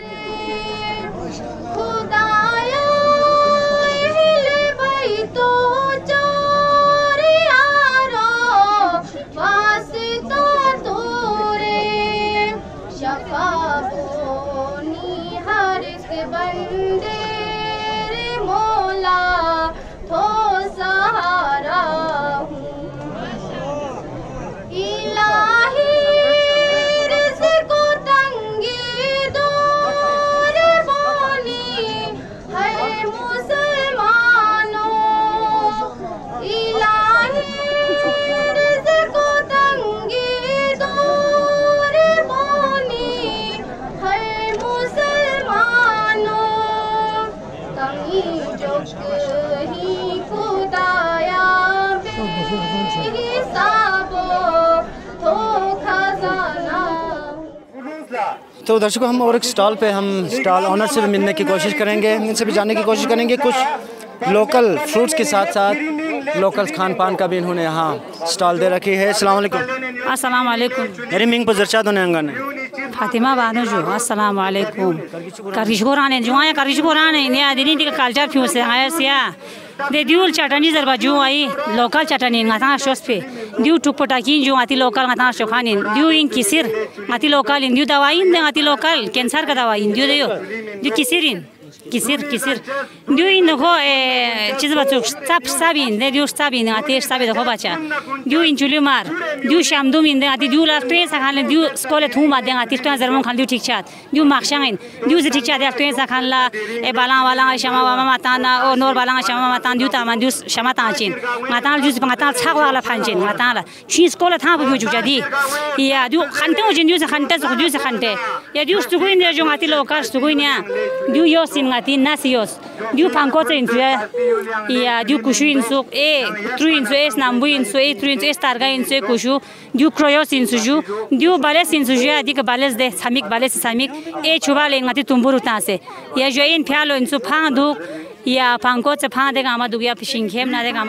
तो दर्शकों हम और एक स्टॉल पे हम स्टॉल ऑनर से भी मिलने की कोशिश करेंगे, इनसे भी जानने की कोशिश करेंगे कुछ लोकल फ्रूट्स के साथ साथ लोकल खान पान का भी इन्होंने यहाँ स्टॉल दे रखी है। अस्सलाम वालेकुम। अस्सलाम वालेकुम। मेरी मिंग पजरचा दोने अंगन फातिमा बानो जो अस्सलाम वालेकुम। करिशगोराने जो आया करिशगोराने ने आदिनी के कल्चर फ्यूज से आया सिया दे दिउल चटनी जरबा जो आई लोकल चटनी ngata शोस पे दिउ टुकपटा किन जो आती लोकल ngata शोखानी दिउ इन किसिर आती लोकल इन दिउ दवाई इन आती लोकल कैंसर का दवाई इन दिउ दिउ दिउ किसिरिन किसिर दिउ इन देखो चीज बच्चों सब साबिन दे दिउ साबिन आती साबिन देखो बच्चा दिउ इन चुली मार दिउ शामदुम इन आती दिउ लास्ट पे सखान दिउ स्कूल थू मार दे आती तो जरमन खान दिउ ठीक चात दिउ मार्शाइन दिउ से ठीक चात पे सखान ला ए बाला वाला शमा वामा माताना ओ नोर बाला शमा मातान दिउ तामान दिउ शमा ताचिन माताल जुस माताल छाग वाला फांचिन माताला छी स्कूल था बु जुजा दी या दिउ खनते ओ जिन दिउ से खनते से दिउ से खनते या दिउ सुगुइन दे जो आती लोकल सुगुइन्या दिउ योसिन आती नासियोस दिउ पांको चेन या दिउ कुशुइन सुक ए ट्रुइन सो एस नामबुइन सो ए ट्रुइन सो एस तारगाइन सो कुशु दिउ क्रोयोस इन सुजु दिउ बालेस इन सुजु आदि के बालेस दे सामिक बालेस सामिक ए छुबाले ngati tumburu tase ya jo in phialo in su phang du या पांको से फां देगा आमा दुगिया फिशिंग खेम ना देगा आमा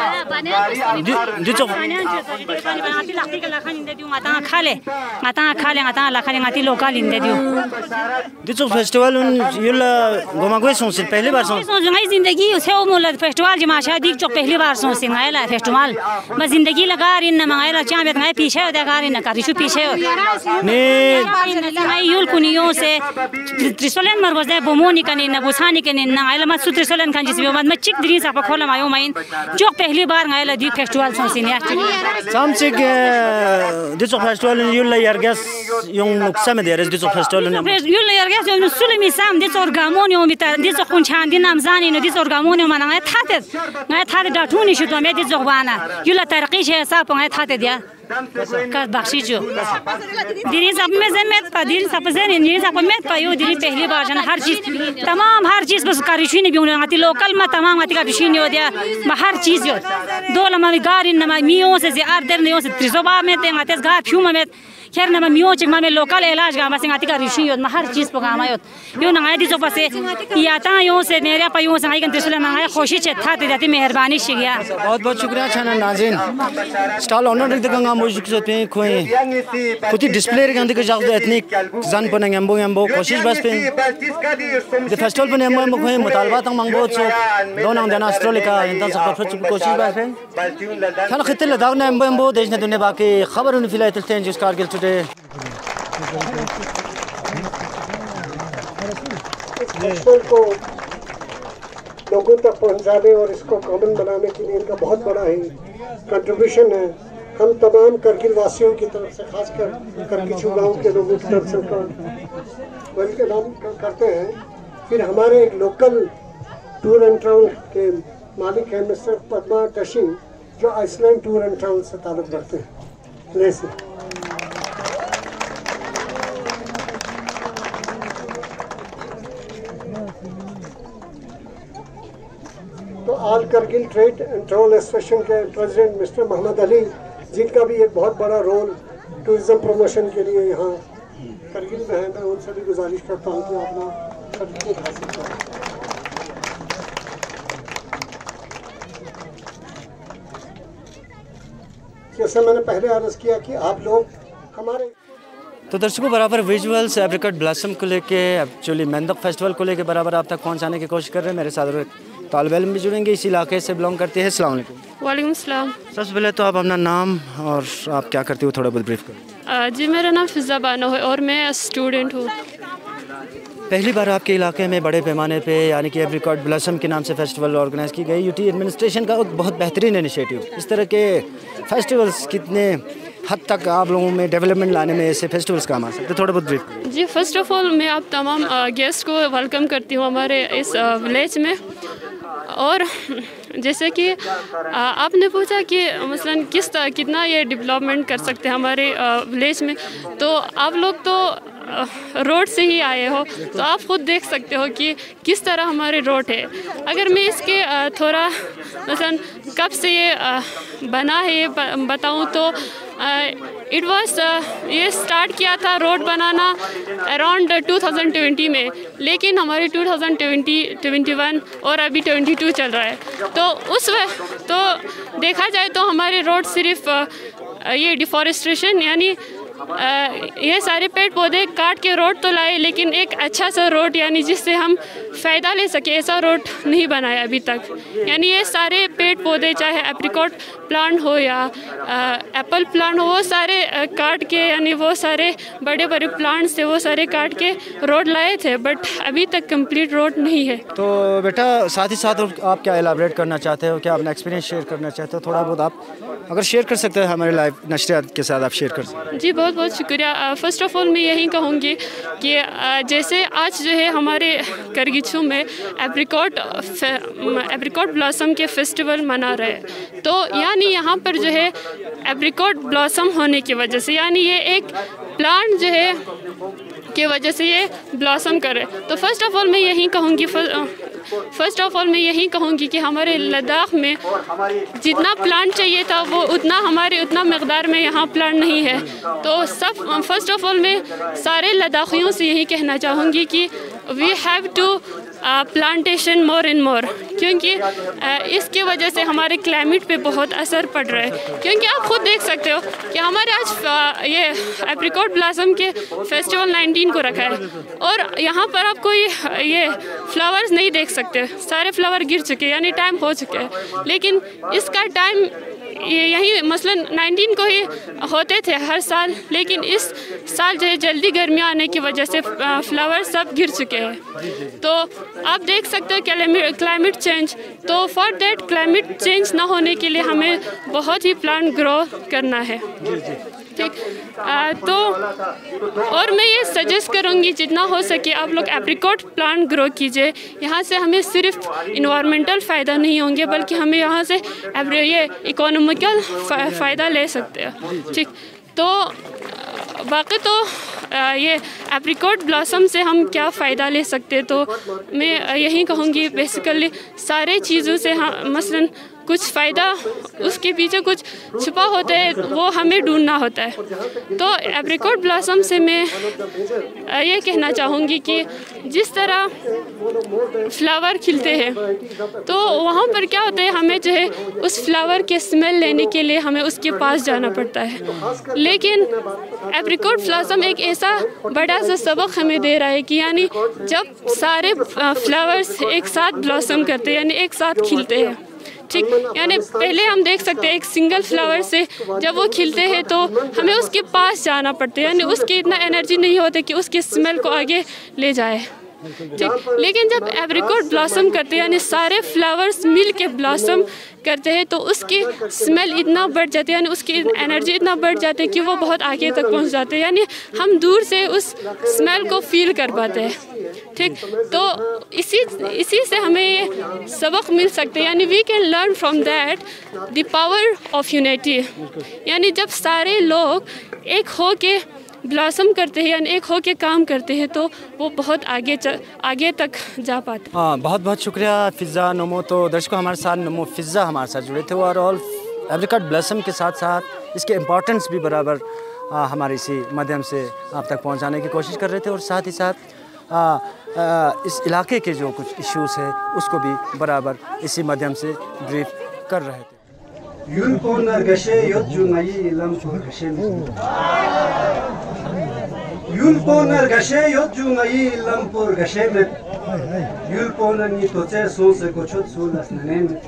दुगिया दिचो आती लाखी के लाखा निंदे दिउ माता खाले माता लाखा निंगाती लोकल निंदे दिउ दिचो फेस्टिवल युल गोमागोय सोंसिन पहली बार सोंसिन नई जिंदगी उसे ओ मोल फेस्टिवल जमा शादी चो पहली बार सोंसिन आयला फेस्टिवल म जिंदगी लगा रिन न मंगायला चा बेत नई पीछे दे गारी न करिसु पीछे ने युल कुनियो से त्रिसोलन मरगोज दे बोमोनी कने न बुसानी कने न आयला म त्रिसोलन खान जिसमें बाद में चिक दिरी सा पखोला मायो माइन जो पहली बार गायला दी फेस्टिवल सोंसिन एक्चुअली सामचिक दिचो फेस्टिवल युल यारगस yung nuksame deres diso festival ne yul yargas yung sulimi sam diso orgamoni umita diso kunchan dinam zani no diso orgamoni mana ngai thate datuni shu to me diso bana yul tarqi she sa po ngai thate dia का बख्शी जो दिनी सब में जमेत पा दिनी सब जने दिनी सब में पा यो दिनी पहली बार जन हर चीज बस कारिशी ने बिउन आती लोकल में तमाम आती कारिशी ने दिया हर चीज यो दो लमा गारी न मियो से आर दर ने से त्रिसोबा में ते आते गा फ्यू में खैर ना मियो चिक में लोकल इलाज गामा सिंगाती का ऋषि योद हर चीज पर गामा योद यो नंगाई दी चोपा से याता यो से नेरिया पयो संगाई गन त्रिशूल मंगाई खुशी चेथा ते जाती मेहरबानी शिगिया बहुत बहुत शुक्रिया छाना नाज़रीन स्टॉल ऑनर दिख गंगा मुझे सोते खोई कुछ डिस्प्ले रे गंदी के जाग एथनिक जन पन एम्बो कोशिश बस पे द फेस्टिवल पन एम्बो खोई मुतालबा तंग मंगबो सो दोनों देना अस्ट्रोलिका इंता सब कोशिश बस पे खाना खितल लद्दाख ने एम्बो देश ने दुनिया बाकी खबर उन फिलहाल चेंज जिस कारगिल टुडे फेस्टिवल को लोगों तक पहुंचाने और इसको कॉमन बनाने के लिए इनका बहुत बड़ा ही कंट्रीब्यूशन है। हम तमाम करगिल वासियों की तरफ से, खासकर करगिचू गांव के लोगों की तरफ से वेलकम करते हैं। फिर हमारे एक लोकल टूर एंड ट्रैवल के मालिक हैं मिस्टर पद्मा टशी, जो आइसलैंड टूर एंड ट्रैवल से ताल्लुक़ रखते हैं। लेसे तो all Kargil trade and travel association के प्रेसिडेंट मिस्टर मोहम्मद अली, जिनका भी एक बहुत बड़ा रोल टूरिज्म प्रमोशन के लिए यहाँ करगिल में है, मैं उनसे भी गुजारिश करता हूँ कि अपना सर्टिफिकेट हासिल करें। जैसे मैंने पहले अर्ज़ किया कि आप लोग हमारे तो दर्शकों बराबर विजुअल्स एप्रिकॉट ब्लॉसम को लेके एक्चुअली मेंदक फेस्टिवल को लेके बराबर आप तक पहुंचाने की कोशिश कर रहे हैं। मेरे साथ तालिब इल्म भी जुड़ेंगे, इसी इलाके से बिलोंग करते हैं। अस्सलाम वालेकुम। वालेकुम सलाम। सबसे पहले तो आप अपना नाम और आप क्या करते हो थोड़ा बहुत ब्रीफ करें। जी मेरा नाम फिज़ा बानो है और मैं स्टूडेंट हूँ। पहली बार आपके इलाके में बड़े पैमाने पे यानी कि एप्रिकॉट ब्लॉसम के नाम से फेस्टिवल ऑर्गेनाइज़ की गई। यूटी एडमिनिस्ट्रेशन का एक बहुत बेहतरीन इनिशिएटिव। इस तरह के फेस्टिवल्स कितने हद तक आप लोगों में डेवलपमेंट लाने में ऐसे फेस्टिवल्स काम आ सकते, थोड़ा बहुत ब्रीफ करें। जी फर्स्ट ऑफ ऑल मैं आप तमाम गेस्ट को वेलकम करती हूँ हमारे इस विलेज में। और जैसे कि आपने पूछा कि मसलन कितना ये डेवलपमेंट कर सकते हैं हमारे विलेज में, तो आप लोग तो रोड से ही आए हो तो आप खुद देख सकते हो कि किस तरह हमारे रोड है। अगर मैं इसके थोड़ा मसलन कब से ये बना है ये बताऊं तो इट वाज ये स्टार्ट किया था रोड बनाना अराउंड 2020 में, लेकिन हमारे 2020, 21 और अभी 22 चल रहा है। तो उस वक्त तो देखा जाए तो हमारे रोड सिर्फ ये डिफॉरेस्टेशन यानी ये सारे पेड़ पौधे काट के रोड तो लाए, लेकिन एक अच्छा सा रोड यानी जिससे हम फ़ायदा ले सके ऐसा रोड नहीं बनाया अभी तक। यानी ये सारे पेड़ पौधे चाहे एप्रिकॉट प्लांट हो या एप्पल प्लांट हो, वो सारे काट के यानी वो सारे बड़े बड़े प्लांट्स थे वो सारे काट के रोड लाए थे, बट अभी तक कंप्लीट रोड नहीं है। तो बेटा साथ ही साथ आप क्या एलाबरेट करना चाहते हो, क्या अपना एक्सपीरियंस शेयर करना चाहते हो? थोड़ा बहुत आप अगर शेयर कर सकते हैं हमारे लाइव नशरियात के साथ आप शेयर कर सकते हैं। जी बहुत बहुत शुक्रिया। फ़र्स्ट ऑफ़ ऑल मैं यही कहूँगी कि जैसे आज जो है हमारे करगिचू में एप्रिकॉट ब्लॉसम के फेस्टिवल मना रहे हैं, तो यानी यहाँ पर जो है एप्रिकॉट ब्लॉसम होने की वजह से यानी ये एक प्लांट जो है की वजह से ये ब्लॉसम करे। तो फर्स्ट ऑफ़ ऑल मैं यही कहूँगी कि हमारे लद्दाख में जितना प्लांट चाहिए था वो उतना मकदार में यहाँ प्लांट नहीं है। तो सब फर्स्ट ऑफ़ ऑल मैं सारे लद्दाखियों से यही कहना चाहूँगी कि we have to plantation more and more, क्योंकि इसके वजह से हमारे क्लाइमेट पे बहुत असर पड़ रहा है। क्योंकि आप खुद देख सकते हो कि हमारे आज ये एप्रिकॉट ब्लॉसम के फेस्टिवल 19 को रखा है और यहाँ पर आप कोई ये फ्लावर्स नहीं देख सकते, सारे फ्लावर गिर चुके यानी टाइम हो चुके हैं। लेकिन इसका टाइम यही मसलन 19 को ही होते थे हर साल, लेकिन इस साल जो है जल्दी गर्मियाँ आने की वजह से फ्लावर सब गिर चुके हैं। तो आप देख सकते हो क्लाइमेट चेंज, तो फॉर दैट क्लाइमेट चेंज ना होने के लिए हमें बहुत ही प्लांट ग्रो करना है। ठीक तो और मैं ये सजेस्ट करूँगी जितना हो सके आप लोग एप्रिकॉट प्लांट ग्रो कीजिए। यहाँ से हमें सिर्फ इन्वायरमेंटल फ़ायदा नहीं होंगे बल्कि हमें यहाँ से ये इकोनॉमिकल फ़ायदा ले सकते हैं। ठीक तो बाकी तो ये एप्रिकॉट ब्लॉसम से हम क्या फ़ायदा ले सकते हैं, तो मैं यही कहूँगी बेसिकली सारे चीज़ों से हम मसलन कुछ फ़ायदा उसके पीछे कुछ छुपा होता है, वो हमें ढूंढना होता है। तो एप्रिकॉट ब्लॉसम से मैं ये कहना चाहूँगी कि जिस तरह फ्लावर खिलते हैं तो वहाँ पर क्या होता है, हमें जो है उस फ्लावर के स्मेल लेने के लिए हमें उसके पास जाना पड़ता है। लेकिन एप्रिकॉट ब्लॉसम एक ऐसा बड़ा सा सबक हमें दे रहा है कि यानी जब सारे फ्लावर्स एक साथ ब्लॉसम करते हैं, यानी एक साथ खिलते हैं, ठीक, यानी पहले हम देख सकते हैं एक सिंगल फ्लावर से जब वो खिलते हैं तो हमें उसके पास जाना पड़ता है, यानी उसकी इतना एनर्जी नहीं होती कि उसके स्मेल को आगे ले जाए, ठीक। लेकिन जब एप्रिकॉट ब्लॉसम करते हैं, यानी सारे फ्लावर्स मिल के ब्लॉसम करते हैं, तो उसकी स्मेल इतना बढ़ जाती है, यानी उसकी एनर्जी इतना बढ़ जाती है कि वो बहुत आगे तक पहुंच जाते हैं, यानी हम दूर से उस स्मेल को फील कर पाते हैं, ठीक। तो इसी से हमें ये सबक मिल सकते हैं, यानी we can learn from that the power of unity, यानी जब सारे लोग एक हो के ब्लॉसम करते हैं, यानी एक हो के काम करते हैं, तो वो बहुत आगे तक जा पाते हैं। हाँ, बहुत बहुत शुक्रिया फ़िज़ा नमो। तो दर्शकों, हमारे साथ नमो फ़िज़ा हमारे साथ जुड़े थे और ऑल एप्रिकॉट ब्लॉसम के साथ साथ इसके इम्पोर्टेंस भी बराबर हमारे इसी माध्यम से आप तक पहुंचाने की कोशिश कर रहे थे और साथ ही साथ इस इलाके के जो कुछ इश्यूज़ है उसको भी बराबर इसी माध्यम से ब्रीफ कर रहे थे। 율보나 가셰 요중아이 람포 가셰 율보나 가셰 요중아이 람포 가셰메 율보나 니 토체 소세 고초 술라스나네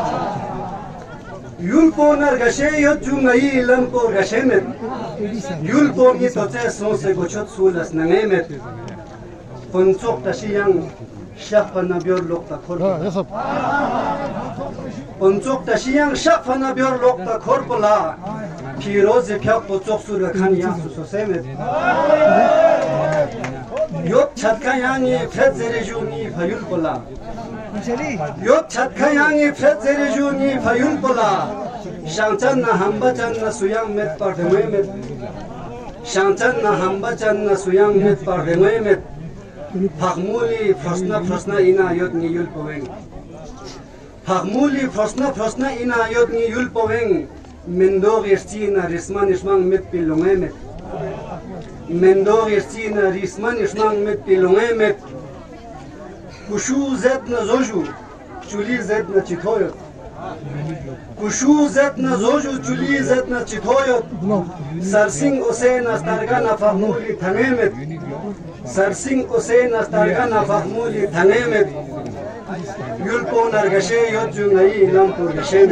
율보나 가셰 요중아이 람포 가셰메 율보니 토체 소세 고초 술라스나네 본쪽 다시양 샤파나 별록다 코르 본쪽 다시양 샤파나 별록다 코르라 피로즈 벽보 쪽수를 칸이야수 소세메 욕 찻카양이 페제레주니 파율볼라 욕 찻카양이 페제레주니 파율볼라 샹찬나 함바찬나 수양 맷 파르메메 샹찬나 함바찬나 수양 맷 파르메메 Pagmuli frosna ina yot ni yulpoveng. Pagmuli frosna ina yot ni yulpoveng. Mendor estina risman ismang met pilongemet. Mendor estina risman ismang met pilongemet. Kushu zet na zoju, chuli zet na chitoyot. Kushu zet na zoju, chuli zet na chitoyot. Sarsing osena stargana pagmuli thangemet. Sarsing osena stargana fahmuli thanemet yulponar gashe yojungai lampur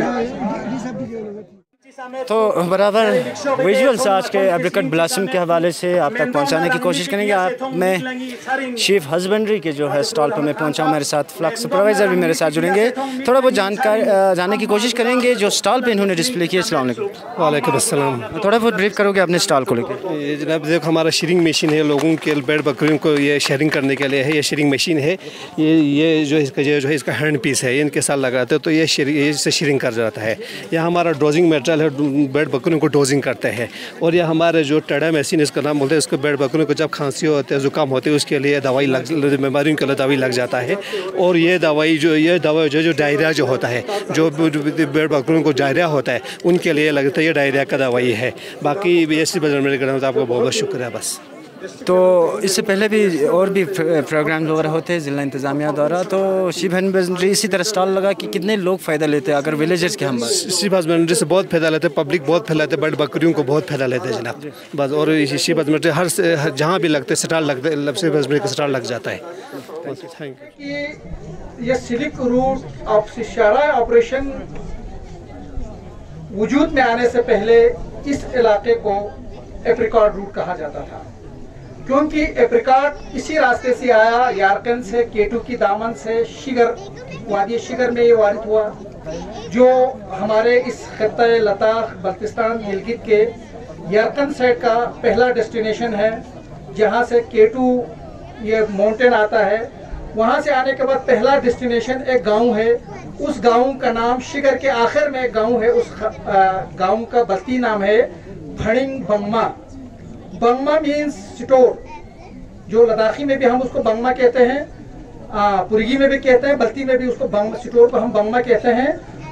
gashe तो बराबर विजुअल्स आज के एप्रिकॉट ब्लॉसम के हवाले से आप तक पहुंचाने की कोशिश करेंगे। आप मैं चीफ हस्बेंड्री के जो है स्टॉल पर मैं पहुंचा हूं, मेरे साथ फ्लक्स सुपरवाइज़र भी मेरे साथ जुड़ेंगे, थोड़ा बहुत जानने की कोशिश करेंगे जो स्टॉल पे इन्होंने डिस्प्ले किया। अस्सलाम वालेकुम। वालेकुम अस्सलाम। थोड़ा बहुत ब्रीफ करोगे अपने स्टॉल को लेकर? ये जनाब देखो, हमारा शेयरिंग मशीन है, लोगों के बेड बकरियों को ये शेयरिंग करने के लिए है। ये शेयरिंग मशीन है, ये जो है इसका हैंड पीस है, इनके साथ लगाते हैं तो ये इससे शेयरिंग कर जाता है। यह हमारा डोजिंग मेटेरियल है, बेड बकरियों को डोजिंग करते हैं। और यह हमारे जो टड़ा मशीन इसका नाम बोलते हैं, इसको बेड बकरियों को जब खांसी होती है, जुकाम होते हैं, उसके लिए दवाई बीमारियों के लिए दवाई लग जाता है। और ये दवाई जो डायरिया जो होता है, जो बेड बकरियों को डायरिया होता है उनके लिए लगता है, ये डायरिया का दवाई है। बाकी ऐसी बजट मेरे करना तो आपको बहुत बहुत शुक्रिया। बस तो इससे पहले भी और भी प्रोग्राम वगैरह होते हैं ज़िला इंतज़ामिया द्वारा, तो शिव हस्बेंड्री इसी तरह स्टॉल लगा कि कितने लोग फ़ायदा लेते हैं? अगर विलेजर्स के हम शिव हस्बेंड्री से बहुत फ़ायदा लेते हैं, पब्लिक बहुत फैलाते हैं, बर्ड बकरियों को बहुत फ़ायदा लेते हैं जनाब। बस और शिव हस्बेंड्री हर जहाँ भी लगते स्टॉल लगते, शिव हस्बेंड्री का स्टॉल लग जाता है। Thank you. ये सिल्क रूट ऑपरेशन वजूद में आने से पहले इस इलाके को एप्रिकॉट रूट कहा जाता था, क्योंकि एप्रिकॉट इसी रास्ते से आया, यारकन से, केटू की दामन से, शिगर वादी शिगर में ये वारिद हुआ, जो हमारे इस खत्ते लद्दाख बल्तिस्तान गिलगित के यारकन साइड का पहला डेस्टिनेशन है, जहाँ से केटू ये माउंटेन आता है। वहाँ से आने के बाद पहला डेस्टिनेशन एक गांव है, उस गांव का नाम शिगर के आखिर में एक गांव है, उस गांव का बस्ती नाम है फड़िंग बंगमा। बंगमा मीन्स स्टोर, जो लद्दाखी में भी हम उसको बंगमा कहते हैं, पुरगी में भी कहते हैं, बल्ती में भी उसको स्टोर को हम बंगमा कहते हैं।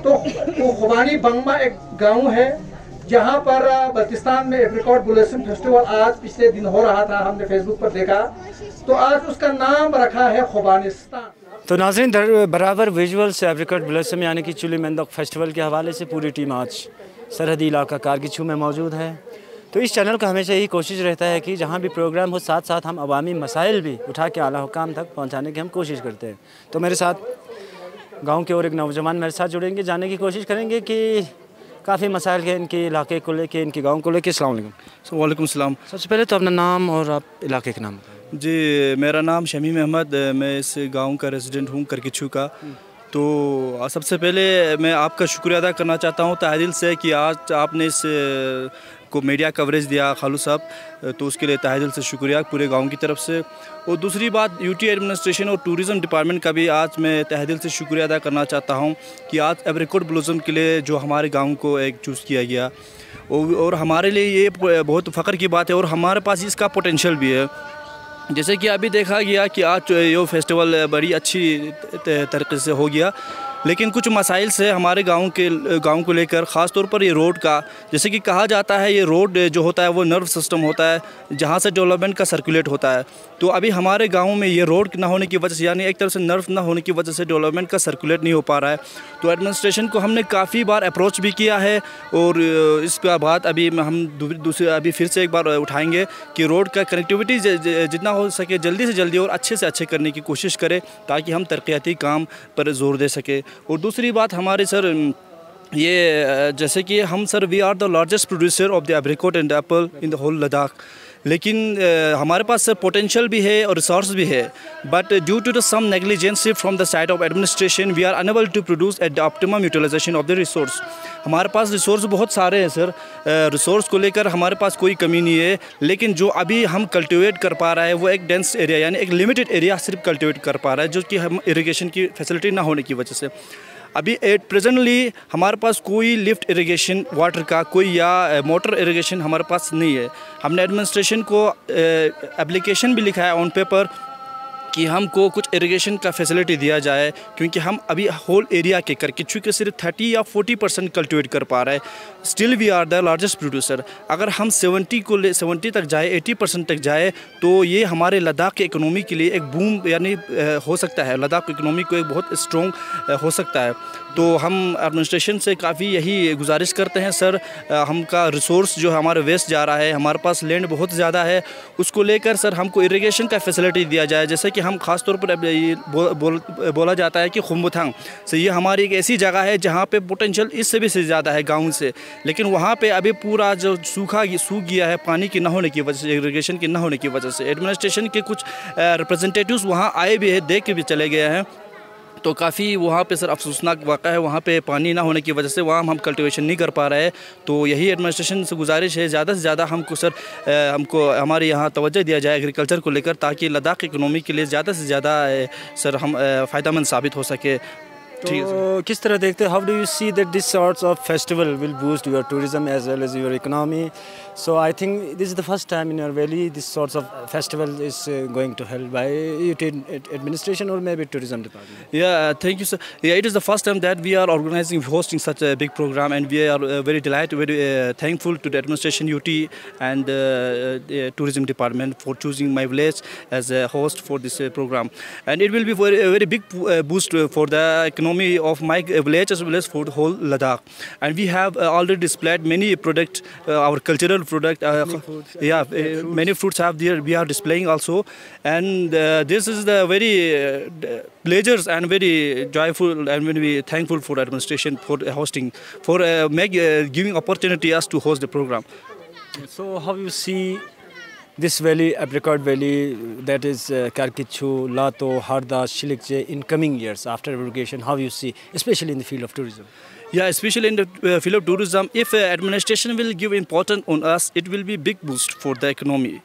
तो वो खुबानी बंगमा एक गांव है जहां पर बल्तिस्तान में एप्रिकॉट ब्लॉसम फेस्टिवल आज पिछले दिन हो रहा था, हमने फेसबुक पर देखा, तो आज उसका नाम रखा है खुबानिस्तान। तो नाज़रीन, बराबर विजुअल्स एप्रिकॉट ब्लॉसम यानी कि चुली मेंदोक फेस्टिवल के हवाले से पूरी टीम आज सरहदी इलाका कारगिचू में मौजूद है। तो इस चैनल का हमेशा यही कोशिश रहता है कि जहाँ भी प्रोग्राम हो साथ साथ हम अवामी मसाइल भी उठा के आला हुकाम तक पहुँचाने की हम कोशिश करते हैं। तो मेरे साथ गांव के और एक नौजवान मेरे साथ जुड़ेंगे, जानने की कोशिश करेंगे कि काफ़ी मसाइल हैं इनके इलाके को लेके, इनके गांव को लेके। अस्सलाम वालेकुम। वालेकुम सलाम। सबसे पहले तो अपना नाम और आप इलाके के नाम। जी, मेरा नाम शमीम अहमद, मैं इस गांव का रेजिडेंट हूं करगिचू का। तो सबसे पहले मैं आपका शुक्रिया अदा करना चाहता हूं तहे दिल से कि आज आपने इस को मीडिया कवरेज दिया खालू साहब, तो उसके लिए तहे दिल से शुक्रिया पूरे गांव की तरफ से। और दूसरी बात, यूटी एडमिनिस्ट्रेशन और टूरिज़म डिपार्टमेंट का भी आज मैं तहे दिल से शुक्रिया अदा करना चाहता हूं कि आज एप्रिकॉट ब्लॉसम के लिए जो हमारे गांव को एक चूज़ किया गया, और हमारे लिए ये बहुत फ़ख्र की बात है और हमारे पास इसका पोटेंशियल भी है। जैसे कि अभी देखा गया कि आज ये फेस्टिवल बड़ी अच्छी तरीके से हो गया, लेकिन कुछ मसाइल से हमारे गांव को लेकर ख़ास तौर पर ये रोड का, जैसे कि कहा जाता है ये रोड जो होता है वो नर्व सिस्टम होता है जहां से डेवलपमेंट का सर्कुलेट होता है। तो अभी हमारे गांव में ये रोड ना होने की वजह से, यानी एक तरफ से नर्व ना होने की वजह से डेवलपमेंट का सर्कुलेट नहीं हो पा रहा है। तो एडमिनिस्ट्रेशन को हमने काफ़ी बार अप्रोच भी किया है और इसका बात अभी हम दूसरे अभी फिर से एक बार उठाएँगे कि रोड का कनेक्टिविटी जितना हो सके जल्दी से जल्दी और अच्छे से अच्छे करने की कोशिश करें ताकि हम तरक्याती काम पर जोर दे सके। और दूसरी बात हमारे सर ये जैसे कि हम sir we are the largest producer of the apricot and apple in the whole Ladakh, लेकिन हमारे पास सर पोटेंशियल भी है और रिसोर्स भी है, but due to the some negligence from the side of administration we are unable to produce at the optimum utilisation of the resource. हमारे पास रिसोर्स बहुत सारे हैं सर, रिसोर्स को लेकर हमारे पास कोई कमी नहीं है, लेकिन जो अभी हम कल्टिवेट कर पा रहा है वो एक डेंस एरिया यानी एक लिमिटेड एरिया सिर्फ कल्टिवेट कर पा रहा है, जो कि हम इरिगेशन की फैसिलिटी ना होने की वजह से। अभी एट प्रेजेंटली हमारे पास कोई लिफ्ट इरिगेशन वाटर का कोई या मोटर इरिगेशन हमारे पास नहीं है। हमने एडमिनिस्ट्रेशन को एप्लीकेशन भी लिखा है ऑन पेपर कि हमको कुछ इरिगेशन का फैसिलिटी दिया जाए, क्योंकि हम अभी होल एरिया के करगिचू के सिर्फ 30 या 40% कल्टिवेट कर पा रहे हैं। Still we are the largest producer. अगर हम 70 तक जाए, 80% तक जाए, तो ये हमारे लद्दाख के इकोनॉमी के लिए एक बूम यानी हो सकता है, लद्दाख इकोनॉमी को एक बहुत स्ट्रॉन्ग हो सकता है। तो हम एडमिनिस्ट्रेशन से काफ़ी यही गुजारिश करते हैं सर, हमका रिसोर्स जो हमारे वेस्ट जा रहा है, हमारे पास लैंड बहुत ज़्यादा है, उसको लेकर सर हमको इरिगेशन का फैसिलिटी दिया जाए। जैसे कि हम ख़ास तौर पर बोला जाता है कि खुम्बुथांग से ये हमारी एक ऐसी जगह है जहाँ पे पोटेंशियल इससे भी ज़्यादा है गाँव से, लेकिन वहाँ पे अभी पूरा जो सूख गया है पानी की न होने की वजह से, इरिगेशन की न होने की वजह से। एडमिनिस्ट्रेशन के कुछ रिप्रेजेंटेटिव्स वहाँ आए भी हैं, देख के भी चले गए हैं, तो काफ़ी वहाँ पे सर अफसोसनाक वाक़ा है, वहाँ पे पानी ना होने की वजह से वहाँ हम कल्टिवेशन नहीं कर पा रहे हैं। तो यही एडमिनिस्ट्रेशन से गुजारिश है ज़्यादा से ज़्यादा हमको सर हमको हमारे यहाँ तवज्जो दिया जाए एग्रीकल्चर को लेकर, ताकि लद्दाख इकोनॉमी के लिए ज़्यादा से ज़्यादा सर हम फ़ायदेमंद साबित हो सके। तो किस तरह देखते हैं, how do you see that this sorts of festival will boost your tourism as well as your economy? So I think this is the first time in your valley this sorts of festival is going to held by administration or maybe tourism department. Yeah, thank you sir. Yeah, it is the first time that we are hosting such a big program, and we are very delighted, very thankful to the administration, UT and the tourism department for choosing my village as a host for this program. And it will be a very big boost for the economy of my village as well as for the whole Ladakh. And we have already displayed many products, our cultural product, many fruits have there we are displaying also, and this is the very pleasures and very joyful and very thankful for administration for hosting, for giving opportunity us to host the program. So how you see this valley, Apricot Valley, that is Karkichu, Lato, Harda, Shilikche, in coming years after irrigation, how you see, especially in the field of tourism? Yeah, especially in the field of tourism, if administration will give importance on us, it will be big boost for the economy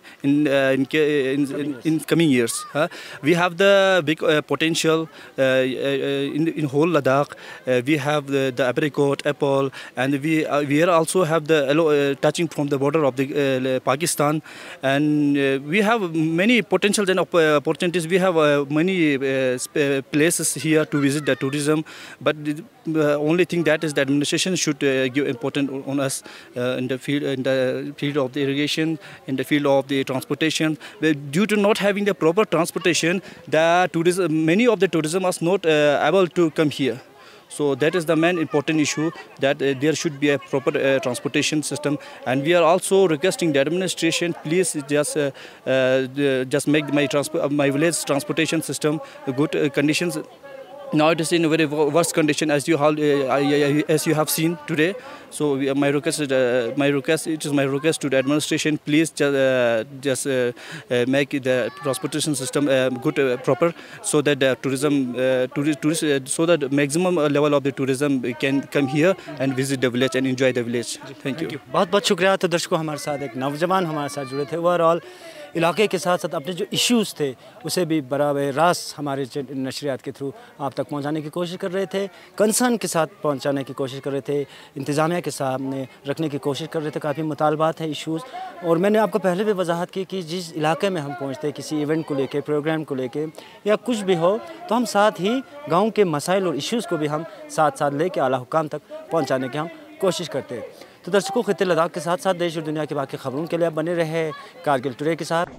in coming years. We have the big potential in whole Ladakh. We have the apricot, apple, and we also have the touching from the border of the Pakistan, and and we have many potentials and opportunities. We have many places here to visit the tourism, but the only thing that is the administration should give important on us in the field of the irrigation, in the field of the transportation. Due to not having the proper transportation, many of the tourism are not able to come here. So that is the main important issue, that there should be a proper transportation system, and we are also requesting the administration, please just make my village transportation system good conditions. Now it is in a very worse condition, as you have seen today. So my request to the administration, please just make the transportation system good, proper, so that the so that the maximum level of the tourism can come here and visit the village and enjoy the village. Thank you. बहुत बहुत शुक्रिया। तो दर्शकों, हमारे साथ एक नौजवान हमारे साथ जुड़े थे। ओवरऑल इलाके के साथ साथ अपने जो इश्यूज़ थे उसे भी बराबर रास्त हमारे नशरियात के थ्रू आप तक पहुंचाने की कोशिश कर रहे थे, कंसर्न के साथ पहुंचाने की कोशिश कर रहे थे, इंतज़ामिया के सामने रखने की कोशिश कर रहे थे। काफ़ी मुतालबात हैं, इश्यूज़, और मैंने आपको पहले भी वजाहत की कि जिस इलाके में हम पहुँचते किसी इवेंट को लेके, प्रोग्राम को लेके या कुछ भी हो, तो हम साथ ही गाँव के मसाइल और इश्यूज़ को भी हम साथ साथ लेके आला हुकाम तक पहुँचाने की हम कोशिश करते हैं। तो दर्शकों, खित्ते लद्दाख के साथ साथ देश और दुनिया की बाकी खबरों के लिए आप बने रहे कारगिल टुडे के साथ।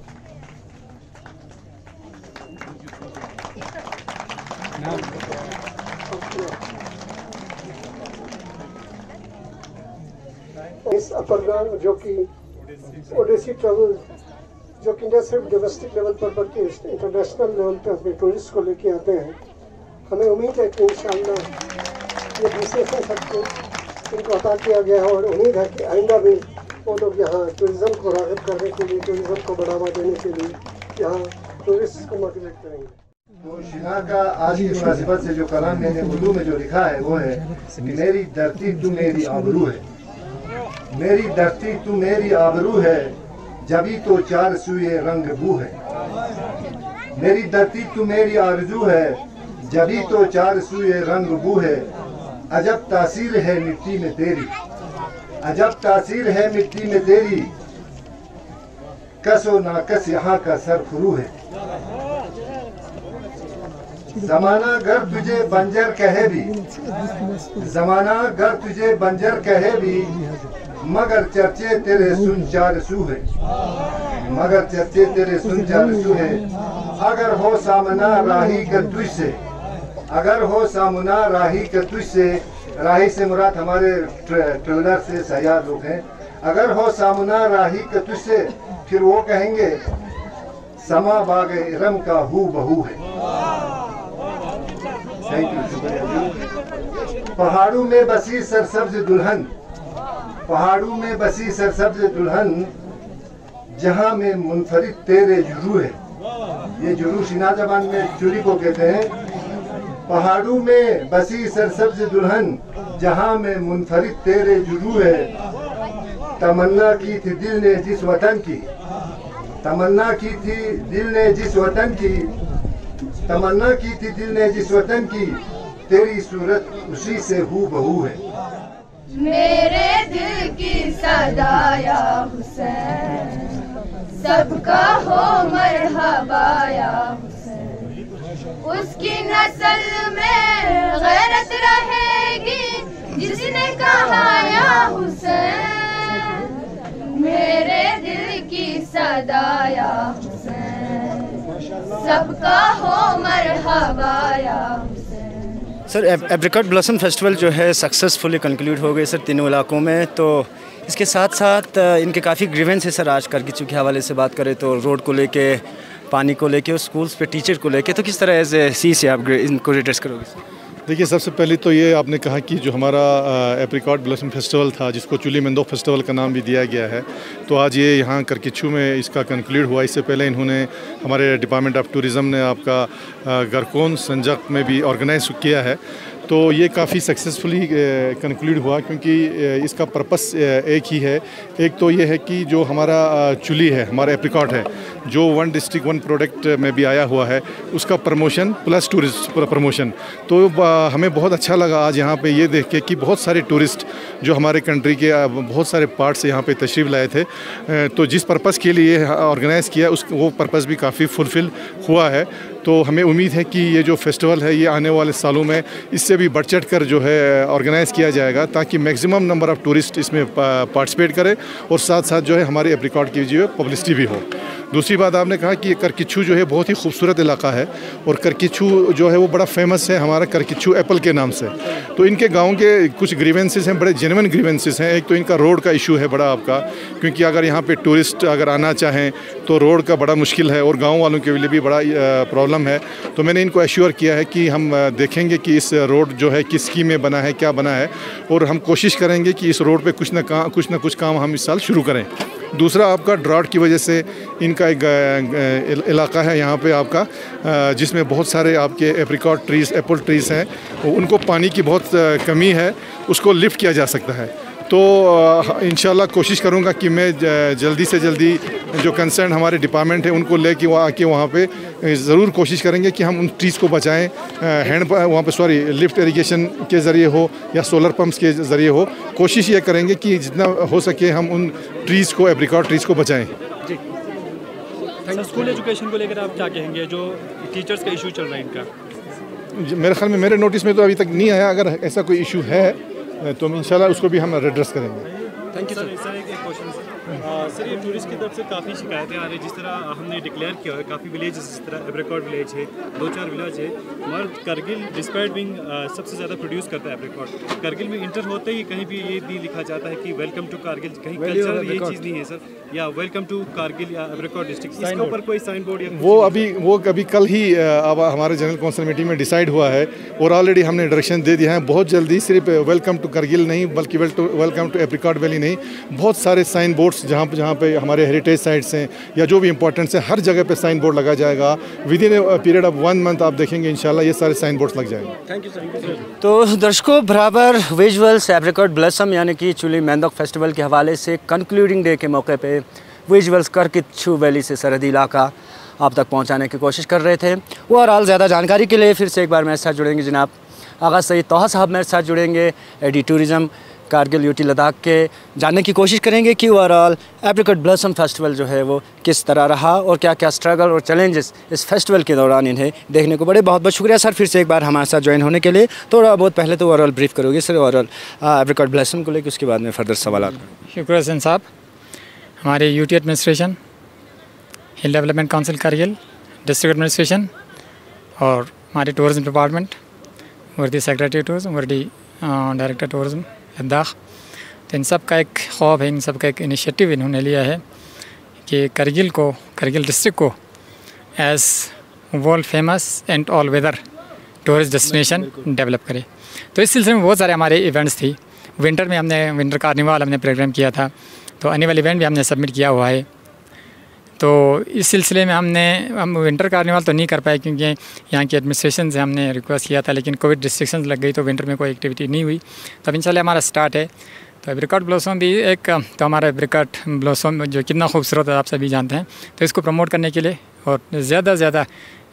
इस अपर जो कि ओडेसी ट्रैवल जो कि न सिर्फ डोमेस्टिक लेवल पर बल्कि इंटरनेशनल लेवल पर अपने टूरिस्ट को लेके आते हैं, हमें उम्मीद है कि इंशाअल्लाह ये दूसरे इनको अता किया गया है, और उम्मीद है कि आइंदा भी वो लोग यहाँ टूरिज़म को राग़िब करने के लिए, टूरिज़म को बढ़ावा देने के लिए यहाँ टूरिस्ट को मोटिवेट करेंगे। तो शिना का आज की मुनासिबत से जो कलाम मैंने उर्दू में जो लिखा है वो है, मेरी धरती तू मेरी आबरू है, मेरी धरती तू मेरी आबरू है, जभी तो चार सुए रंग बू है, मेरी धरती तू मेरी आरज़ू है, जभी तो चार सुए रंग बू है, अजब तासीर है मिट्टी में तेरी, अजब तासीर है मिट्टी में तेरी, कसो नाकस यहाँ का सरफरू है, जमाना गर तुझे बंजर कहे भी, जमाना गर तुझे बंजर कहे भी, मगर चर्चे तेरे सुन चार सू है, मगर चर्चे तेरे सुन चार सू है, अगर हो सामना राही का तुझसे, अगर हो सामना राही के तुझसे, राही से मुराद हमारे ट्रेवलर से सयाह लोग हैं, अगर हो सामना राही के तुझसे, फिर वो कहेंगे समा बाग इरम का हू बहू है। थैंक यू, शुक्रिया। पहाड़ों में बसी सरसब्ज दुल्हन, पहाड़ों में बसी सरसब्ज दुल्हन, जहां में मुनफरिद तेरे जुरू है, ये जुरू शिना जबान में चूड़ी को कहते हैं। पहाड़ों में बसी सरसब्ज दुल्हन, जहां में मुनफरिद तेरे जुरू है, तमन्ना की थी दिल ने जिस वतन की, तमन्ना की थी दिल ने जिस वतन की, तमन्ना की थी दिल ने जिस वतन की, तेरी सूरत उसी से हू बहू है। मेरे दिल की सदाया हुसैन, सबका हो मरहबा या हुसैन, उसकी नस्ल में गैरत रहेगी, जिसने कहा या हुसैन, मेरे दिल की सदाया हुसैन, सबका हो मरहबा या Hussain. Sir, apricot blossom festival जो है सक्सेसफुली कंक्लूड हो गए सर तीनों इलाकों में, तो इसके साथ साथ इनके काफ़ी ग्रीवेंस है सर। आज करगिचू के हवाले से बात करें तो रोड को लेके, पानी को लेके और स्कूल्स पे टीचर को लेके, तो किस तरह एज ए सी से आप इनको एड्रेस करोगे? देखिए, सबसे पहले तो ये आपने कहा कि जो हमारा एप्रिकॉट ब्लॉसम फेस्टिवल था, जिसको चुली मेंदोक फेस्टिवल का नाम भी दिया गया है, तो आज ये यहाँ करकिचू में इसका कंक्लूड हुआ। इससे पहले इन्होंने हमारे डिपार्टमेंट ऑफ टूरिज़म ने आपका गरकोन संजक में भी ऑर्गेनाइज किया है। तो ये काफ़ी सक्सेसफुली कंक्लूड हुआ, क्योंकि इसका पर्पस एक ही है। एक तो ये है कि जो हमारा चुली है, हमारा एप्रिकॉट है, जो वन डिस्ट्रिक्ट वन प्रोडक्ट में भी आया हुआ है, उसका प्रमोशन प्लस टूरिस्ट प्रमोशन। तो हमें बहुत अच्छा लगा आज यहाँ पे ये देख के कि बहुत सारे टूरिस्ट जो हमारे कंट्री के बहुत सारे पार्ट से यहाँ पे तशरीफ़ लाए थे। तो जिस पर्पस के लिए ऑर्गेनाइज़ किया वो पर्पस भी काफ़ी फुलफ़िल हुआ है। तो हमें उम्मीद है कि ये जो फेस्टिवल है ये आने वाले सालों में इससे भी बढ़ चढ़ कर जो है ऑर्गेनाइज़ किया जाएगा, ताकि मैक्सिमम नंबर ऑफ़ टूरिस्ट इसमें पार्टिसिपेट करें और साथ साथ जो है हमारे एप्रिकॉट की जो पब्लिसिटी भी हो। दूसरी बात आपने कहा कि करकिच्चू जो है बहुत ही खूबसूरत इलाका है और करकिच्चू जो है वो बड़ा फेमस है हमारा करकिच्चू एप्पल के नाम से। तो इनके गांव के कुछ ग्रीवेंसेस हैं, बड़े जेन्युइन ग्रीवेंसेस हैं। एक तो इनका रोड का इशू है बड़ा आपका, क्योंकि अगर यहाँ पे टूरिस्ट अगर आना चाहें तो रोड का बड़ा मुश्किल है और गाँव वालों के लिए भी बड़ा प्रॉब्लम है। तो मैंने इनको एश्योर किया है कि हम देखेंगे कि इस रोड जो है किस स्कीम में बना है, क्या बना है, और हम कोशिश करेंगे कि इस रोड पर कुछ ना कुछ काम हम इस साल शुरू करें। दूसरा आपका ड्राउट की वजह से इनका एक इलाका है यहाँ पे आपका, जिसमें बहुत सारे आपके एप्रिकॉट ट्रीज़, एप्पल ट्रीज़ हैं, उनको पानी की बहुत कमी है, उसको लिफ्ट किया जा सकता है। तो इंशाल्लाह कोशिश करूँगा कि मैं जल्दी से जल्दी जो कंसर्न हमारे डिपार्टमेंट है उनको लेके आके वहाँ पे ज़रूर कोशिश करेंगे कि हम उन ट्रीज़ को बचाएं, वहाँ पे लिफ्ट इरिगेशन के ज़रिए हो या सोलर पंप्स के ज़रिए हो। कोशिश ये करेंगे कि जितना हो सके हम उन ट्रीज़ को, एप्रिकॉट ट्रीज़ को बचाएँ। स्कूल एजुकेशन को लेकर आप क्या कहेंगे, जो टीचर्स का इशू चल रहा है इनका? मेरे ख्याल में मेरे नोटिस में तो अभी तक नहीं आया। अगर ऐसा कोई इशू है तो इंशाल्लाह उसको भी हम एड्रेस करेंगे। Thank you sir. सर एक क्वेश्चन सर, ये टूरिस्ट की तरफ से काफ़ी शिकायतें आ रही हैं। जिस तरह हमने डिक्लेयर किया है काफ़ी विलेज, जिस तरह एप्रिकॉट विलेज है, 2-4 विलेज है, मगर करगिल डिस्पाइट बिंग सबसे ज़्यादा प्रोड्यूस करता है एप्रिकॉट। करगिल में इंटर होते ही कहीं भी ये नहीं लिखा जाता है कि वेलकम टू कारगिल, कहीं कल्चर ये चीज़ नहीं है सर, या वेलकम टू कारगिल या एप्रिकॉट डिस्ट्रिक्ट, इसके ऊपर कोई साइन बोर्ड या वो अभी कल ही अब हमारे जनरल काउंसिल मीटिंग में डिसाइड हुआ है और ऑलरेडी हमने डायरेक्शन दे दिया है। बहुत जल्दी सिर्फ वेलकम टू करगिल नहीं बल्कि वेलकम टू एप्रिकॉट वैली नहीं, बहुत सारे साइन बोर्ड्स जहाँ पे हमारे हेरिटेज साइट्स हैं या जो भी इंपॉर्टेंट्स हैं, हर जगह पे साइन बोर्ड लगा जाएगा। Within a period of 1 month आप देखेंगे इंशाल्लाह ये सारे साइन बोर्ड्स लग जाएंगे। Thank you sir. तो दर्शकों, बराबर विजुअल्स एप्रिकॉट ब्लॉसम यानी कि चुली मेंदोक फेस्टिवल के हवाले से कंक्लूडिंग डे के मौके पे विजुअल्स करकिच्चू वैली से सरहदी इलाका आप तक पहुंचाने की कोशिश कर रहे थे। ओवरऑल ज़्यादा जानकारी के लिए फिर से एक बार मेरे साथ जुड़ेंगे जनाब आगा सईद तोहा साहब, मेरे साथ जुड़ेंगे AD tourism Kargil UT Ladakh के, जानने की कोशिश करेंगे कि ओवरऑल एप्रिकॉट ब्लॉसम फेस्टिवल जो है वो किस तरह रहा और क्या क्या स्ट्रगल और चैलेंजेस इस फेस्टिवल के दौरान इन्हें देखने को बड़े। बहुत बहुत शुक्रिया सर फिर से एक बार हमारे साथ ज्वाइन होने के लिए। थोड़ा बहुत पहले तो ओवरऑल ब्रीफ करोगे सर ओवरऑल एप्रिकॉट ब्लॉसम को लेकर, उसके बाद में फर्दर सवाल। शुक्रिया हसन साहब। हमारे UT administration, hill development council Kargil, district administration और हमारे tourism department, worthy secretary tourism, worthy director tourism Ladakh, तो इन सब का एक ख्वाब है, इन सब का एक इनिशिएटिव इन्होंने लिया है कि करगिल डिस्ट्रिक्ट को as world famous and all weather tourist destination develop करे। तो इस सिलसिले में बहुत सारे हमारे इवेंट्स थी। विंटर में हमने विंटर कार्निवाल हमने प्रोग्राम किया था, तो एनुअल इवेंट भी हमने सबमिट किया हुआ है। तो इस सिलसिले में हम विंटर कार्निवाल तो नहीं कर पाए क्योंकि यहाँ की एडमिनिस्ट्रेशन से हमने रिक्वेस्ट किया था, लेकिन कोविड रिस्ट्रिक्शंस लग गई तो विंटर में कोई एक्टिविटी नहीं हुई। तो अब इंशाल्लाह हमारा स्टार्ट है। तो एप्रिकॉट ब्लॉसम भी एक, तो हमारा एप्रिकॉट ब्लॉसम जो कितना खूबसूरत है आप सभी जानते हैं, तो इसको प्रमोट करने के लिए और ज़्यादा से ज़्यादा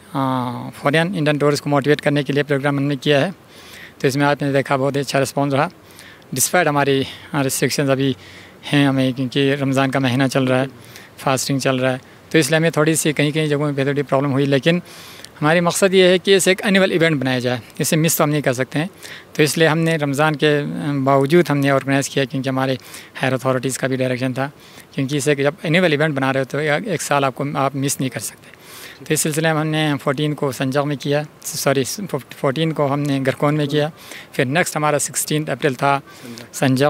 फॉरेन इंडियन टूरिस्ट को मोटिवेट करने के लिए प्रोग्राम हमने किया है। तो इसमें आपने देखा बहुत अच्छा रिस्पॉन्स रहा, डिस्पाइट हमारी रिस्ट्रिक्शंस अभी हैं हमें, क्योंकि रमज़ान का महीना चल रहा है, फास्टिंग चल रहा है, तो इसलिए हमें थोड़ी सी कहीं जगहों में थोड़ी प्रॉब्लम हुई। लेकिन हमारी मकसद ये है कि इसे एक एनुअल इवेंट बनाया जाए, इसे मिस तो हम नहीं कर सकते हैं। तो इसलिए हमने रमज़ान के बावजूद हमने ऑर्गेनाइज़ किया, क्योंकि हमारे हायर अथॉरिटीज़ का भी डायरेक्शन था, क्योंकि इसे जब एनुअल इवेंट बना रहे हो तो एक साल आप मिस नहीं कर सकते। तो इस सिलसिले में हमने 14 को संजाक में किया, 14 को हमने गरकोन में किया, फिर नेक्स्ट हमारा 16 अप्रैल था संजाक में,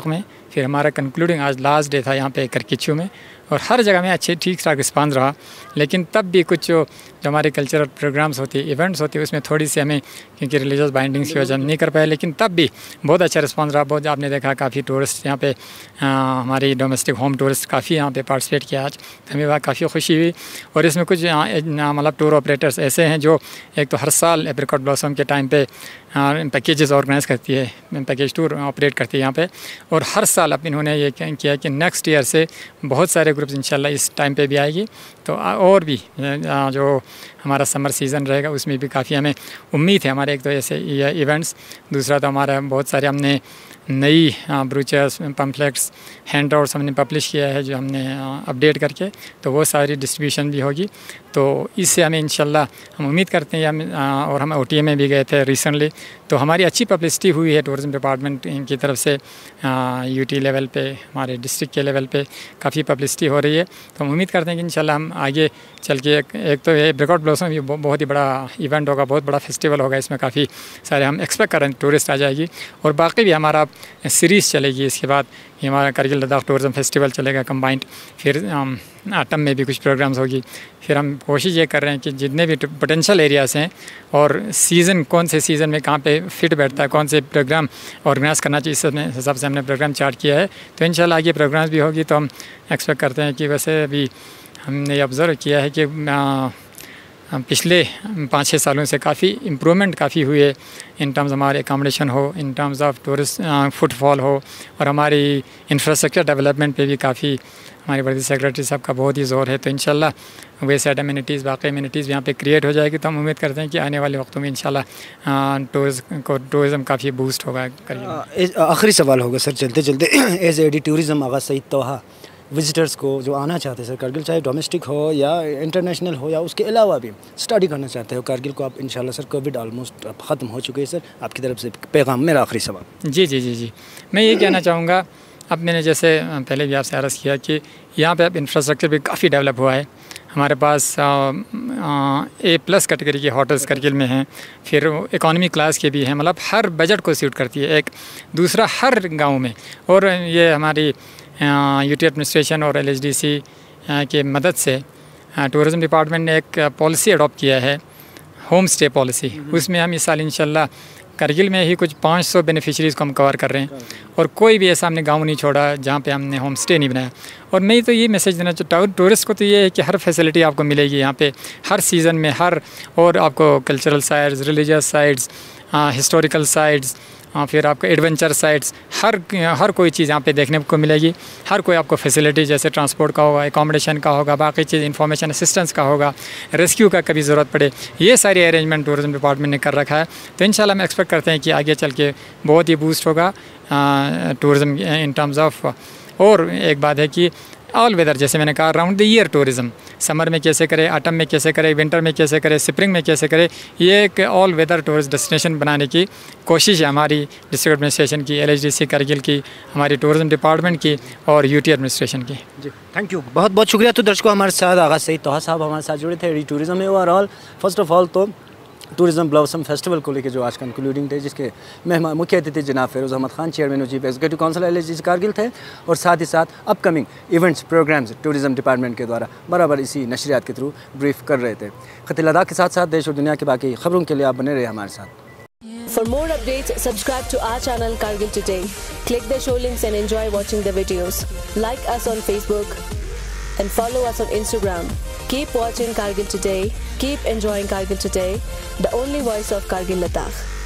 फिर हमारा कंक्लूडिंग आज लास्ट डे था यहाँ पे करकिचू में, और हर जगह में अच्छे ठीक ठाक रिस्पांस रहा। लेकिन तब भी कुछ जो हमारे कल्चरल प्रोग्राम्स होते इवेंट्स होते उसमें थोड़ी सी हमें क्योंकि रिलीजियस बाइंडिंग्स की वजह हम नहीं कर पाए, लेकिन तब भी बहुत अच्छा रिस्पांस रहा। बहुत आपने देखा काफ़ी टूरिस्ट यहाँ पे हमारी डोमेस्टिक होम टूरिस्ट काफ़ी यहाँ पे पार्टिसिपेट किया आज, हमें वहाँ काफ़ी खुशी हुई। और इसमें कुछ मतलब टूर ऑपरेटर्स ऐसे हैं जो एक तो हर साल एप्रिकॉट ब्लॉसम के टाइम पे पैकेजेस ऑर्गेनाइज करती है, पैकेज टूर ऑपरेट करती है यहाँ पे, और हर साल अब इन्होंने ये किया कि नेक्स्ट ईयर से बहुत सारे ग्रुप्स इंशाल्लाह इस टाइम पे भी आएगी। तो और भी जो हमारा समर सीज़न रहेगा उसमें भी काफ़ी हमें उम्मीद है। हमारे एक तो ऐसे इवेंट्स, दूसरा तो हमारा बहुत सारे हमने नई ब्रूचर्स, पम्फलेट्स, हैंड आउट्स हमने पब्लिश किया है जो हमने अपडेट करके, तो वो सारी डिस्ट्रीब्यूशन भी होगी। तो इससे हमें इंशाल्लाह हम उम्मीद करते हैं और हम OTA में भी गए थे रिसेंटली, तो हमारी अच्छी पब्लिसिटी हुई है टूरिज़म डिपार्टमेंट की तरफ से। UT लेवल पे, हमारे डिस्ट्रिक्ट के लेवल पे काफ़ी पब्लिसिटी हो रही है। तो हम उम्मीद करते हैं कि इंशाल्लाह हम आगे चल के एक तो ये एप्रिकॉट ब्लॉसम भी बहुत ही बड़ा इवेंट होगा, बहुत बड़ा फेस्टिवल होगा, इसमें काफ़ी सारे हम एक्सपेक्ट कर रहे हैं टूरिस्ट आ जाएगी। और बाकी भी हमारा सीरीज़ चलेगी, इसके बाद हमारा करगिल लद्दाख टूरिज़म फेस्टिवल चलेगा कंबाइंड, फिर आटम में भी कुछ प्रोग्राम्स होगी। फिर हम कोशिश ये कर रहे हैं कि जितने भी पोटेंशियल एरियाज़ हैं और सीज़न कौन से सीज़न में कहाँ पे फिट बैठता है, कौन से प्रोग्राम ऑर्गेनाइज़ करना चाहिए, इस हिसाब से हमने प्रोग्राम चार्ट किया है। तो इंशाल्लाह आगे प्रोग्राम्स भी होगी। तो हम एक्सपेक्ट करते हैं कि वैसे अभी हमने ये ऑब्ज़र्व किया है कि पिछले 5-6 सालों से काफ़ी इम्प्रूवमेंट काफ़ी हुई है इन टर्म्स हमारे एकोमोडेशन हो, in terms of tourist footfall हो, और हमारी इंफ्रास्ट्रक्चर डेवलपमेंट पे भी काफ़ी हमारे वर्दी सेक्रेटरी साहब का बहुत ही ज़ोर है। तो इंशाल्लाह वे साइड अम्यूनिटीज़, बाकी अम्यूनिटीज़ यहाँ पे क्रिएट हो जाएगी। तो हम उम्मीद करते हैं कि आने वाले वक्तों में इंशाल्लाह टूरिज़म काफ़ी बूस्ट होगा। आखिरी सवाल होगा सर चलते चलते, as AD tourism Aga Saeed तोहा विजिटर्स को जो आना चाहते हैं सर करगिल, चाहे डोमेस्टिक हो या इंटरनेशनल हो या उसके अलावा भी स्टडी करना चाहते हो करगिल को, आप इंशाल्लाह सर कोविड ऑलमोस्ट ख़त्म हो चुके हैं सर, आपकी तरफ से पैगाम मेरा आखिरी सवाल। जी, मैं ये कहना चाहूँगा, अब मैंने जैसे पहले भी आपसे अर्ज़ किया कि यहाँ पे अब इंफ्रास्ट्रक्चर भी काफ़ी डेवलप हुआ है। हमारे पास A+ कैटेगरी के होटल्स करगिल में हैं, फिर इकॉनमी क्लास के भी हैं, मतलब हर बजट को सूट करती है। एक दूसरा हर गाँव में, और ये हमारी UT एडमिनिस्ट्रेशन और LHDC के मदद से टूरिज़म डिपार्टमेंट ने एक पॉलिसी अडॉप्ट किया है, होम स्टे पॉलिसी। उसमें हम इस साल इंशाल्लाह करगिल में ही कुछ 500 बेनिफिशरीज़ को हम कवर कर रहे हैं, और कोई भी ऐसा हमने गांव नहीं छोड़ा जहां पे हमने होम स्टे नहीं बनाया। और मैं तो ये मैसेज देना चाहता हूँ टूरिस्ट को, तो ये है कि हर फैसिलिटी आपको मिलेगी यहाँ पे हर सीज़न में, और आपको cultural sites, religious sites, historical sites, फिर आपको एडवेंचर साइट्स, हर कोई चीज़ यहाँ पे देखने को मिलेगी। हर कोई आपको फैसिलिटी जैसे ट्रांसपोर्ट का होगा, एकोमोडेशन का होगा, बाकी चीज़ इंफॉर्मेशन असिस्टेंस का होगा, रेस्क्यू का कभी ज़रूरत पड़े, ये सारी अरेंजमेंट टूरिज़म डिपार्टमेंट ने कर रखा है। तो इंशाल्लाह हम एक्सपेक्ट करते हैं कि आगे चल के बहुत ही बूस्ट होगा टूरिज़म इन टर्म्स ऑफ। और एक बात है कि ऑल वेदर, जैसे मैंने कहा, round the year tourism, summer में कैसे करें, ऑटम में कैसे करें, विंटर में कैसे करें, स्प्रिंग में कैसे करें, ये एक ऑल वेदर टूरिस्ट डेस्टिनेशन बनाने की कोशिश है हमारी डिस्ट्रिक्ट एडमिनिस्ट्रेशन की, LHDC करगिल की, हमारी टूरिज़म डिपार्टमेंट की और UT एडमिनिस्ट्रेशन की। जी, थैंक यू, बहुत बहुत शुक्रिया। तो दर्शकों, हमारे साथ आगा सईद तोहा साहब हमारे साथ जुड़े थे टूरिज़म में। ओवरऑल फर्स्ट ऑफ ऑल तो टूरिज़म ब्लॉसम फेस्टिवल को लेकर जो आज कंक्लूडिंग थे, जिसके मेहमान मुख्य अतिथि जनाब फिरोज़ अहमद खान, चेयरमैन और chief executive council LHDC Kargil थे, और साथ ही साथ upcoming events programmes tourism department के द्वारा बराबर इसी नशरियात के थ्रू ब्रीफ कर रहे थे। खत लद्दाख के साथ साथ देश और दुनिया की बाकी खबरों के लिए आप बने रहे हमारे साथ। For more updates, subscribe to our channel Kargil Today. Click the show links and enjoy watching the videos. Like us on Facebook and follow us on Instagram. Keep watching Kargil Today. Keep enjoying Kargil Today, the only voice of Kargil Ladakh.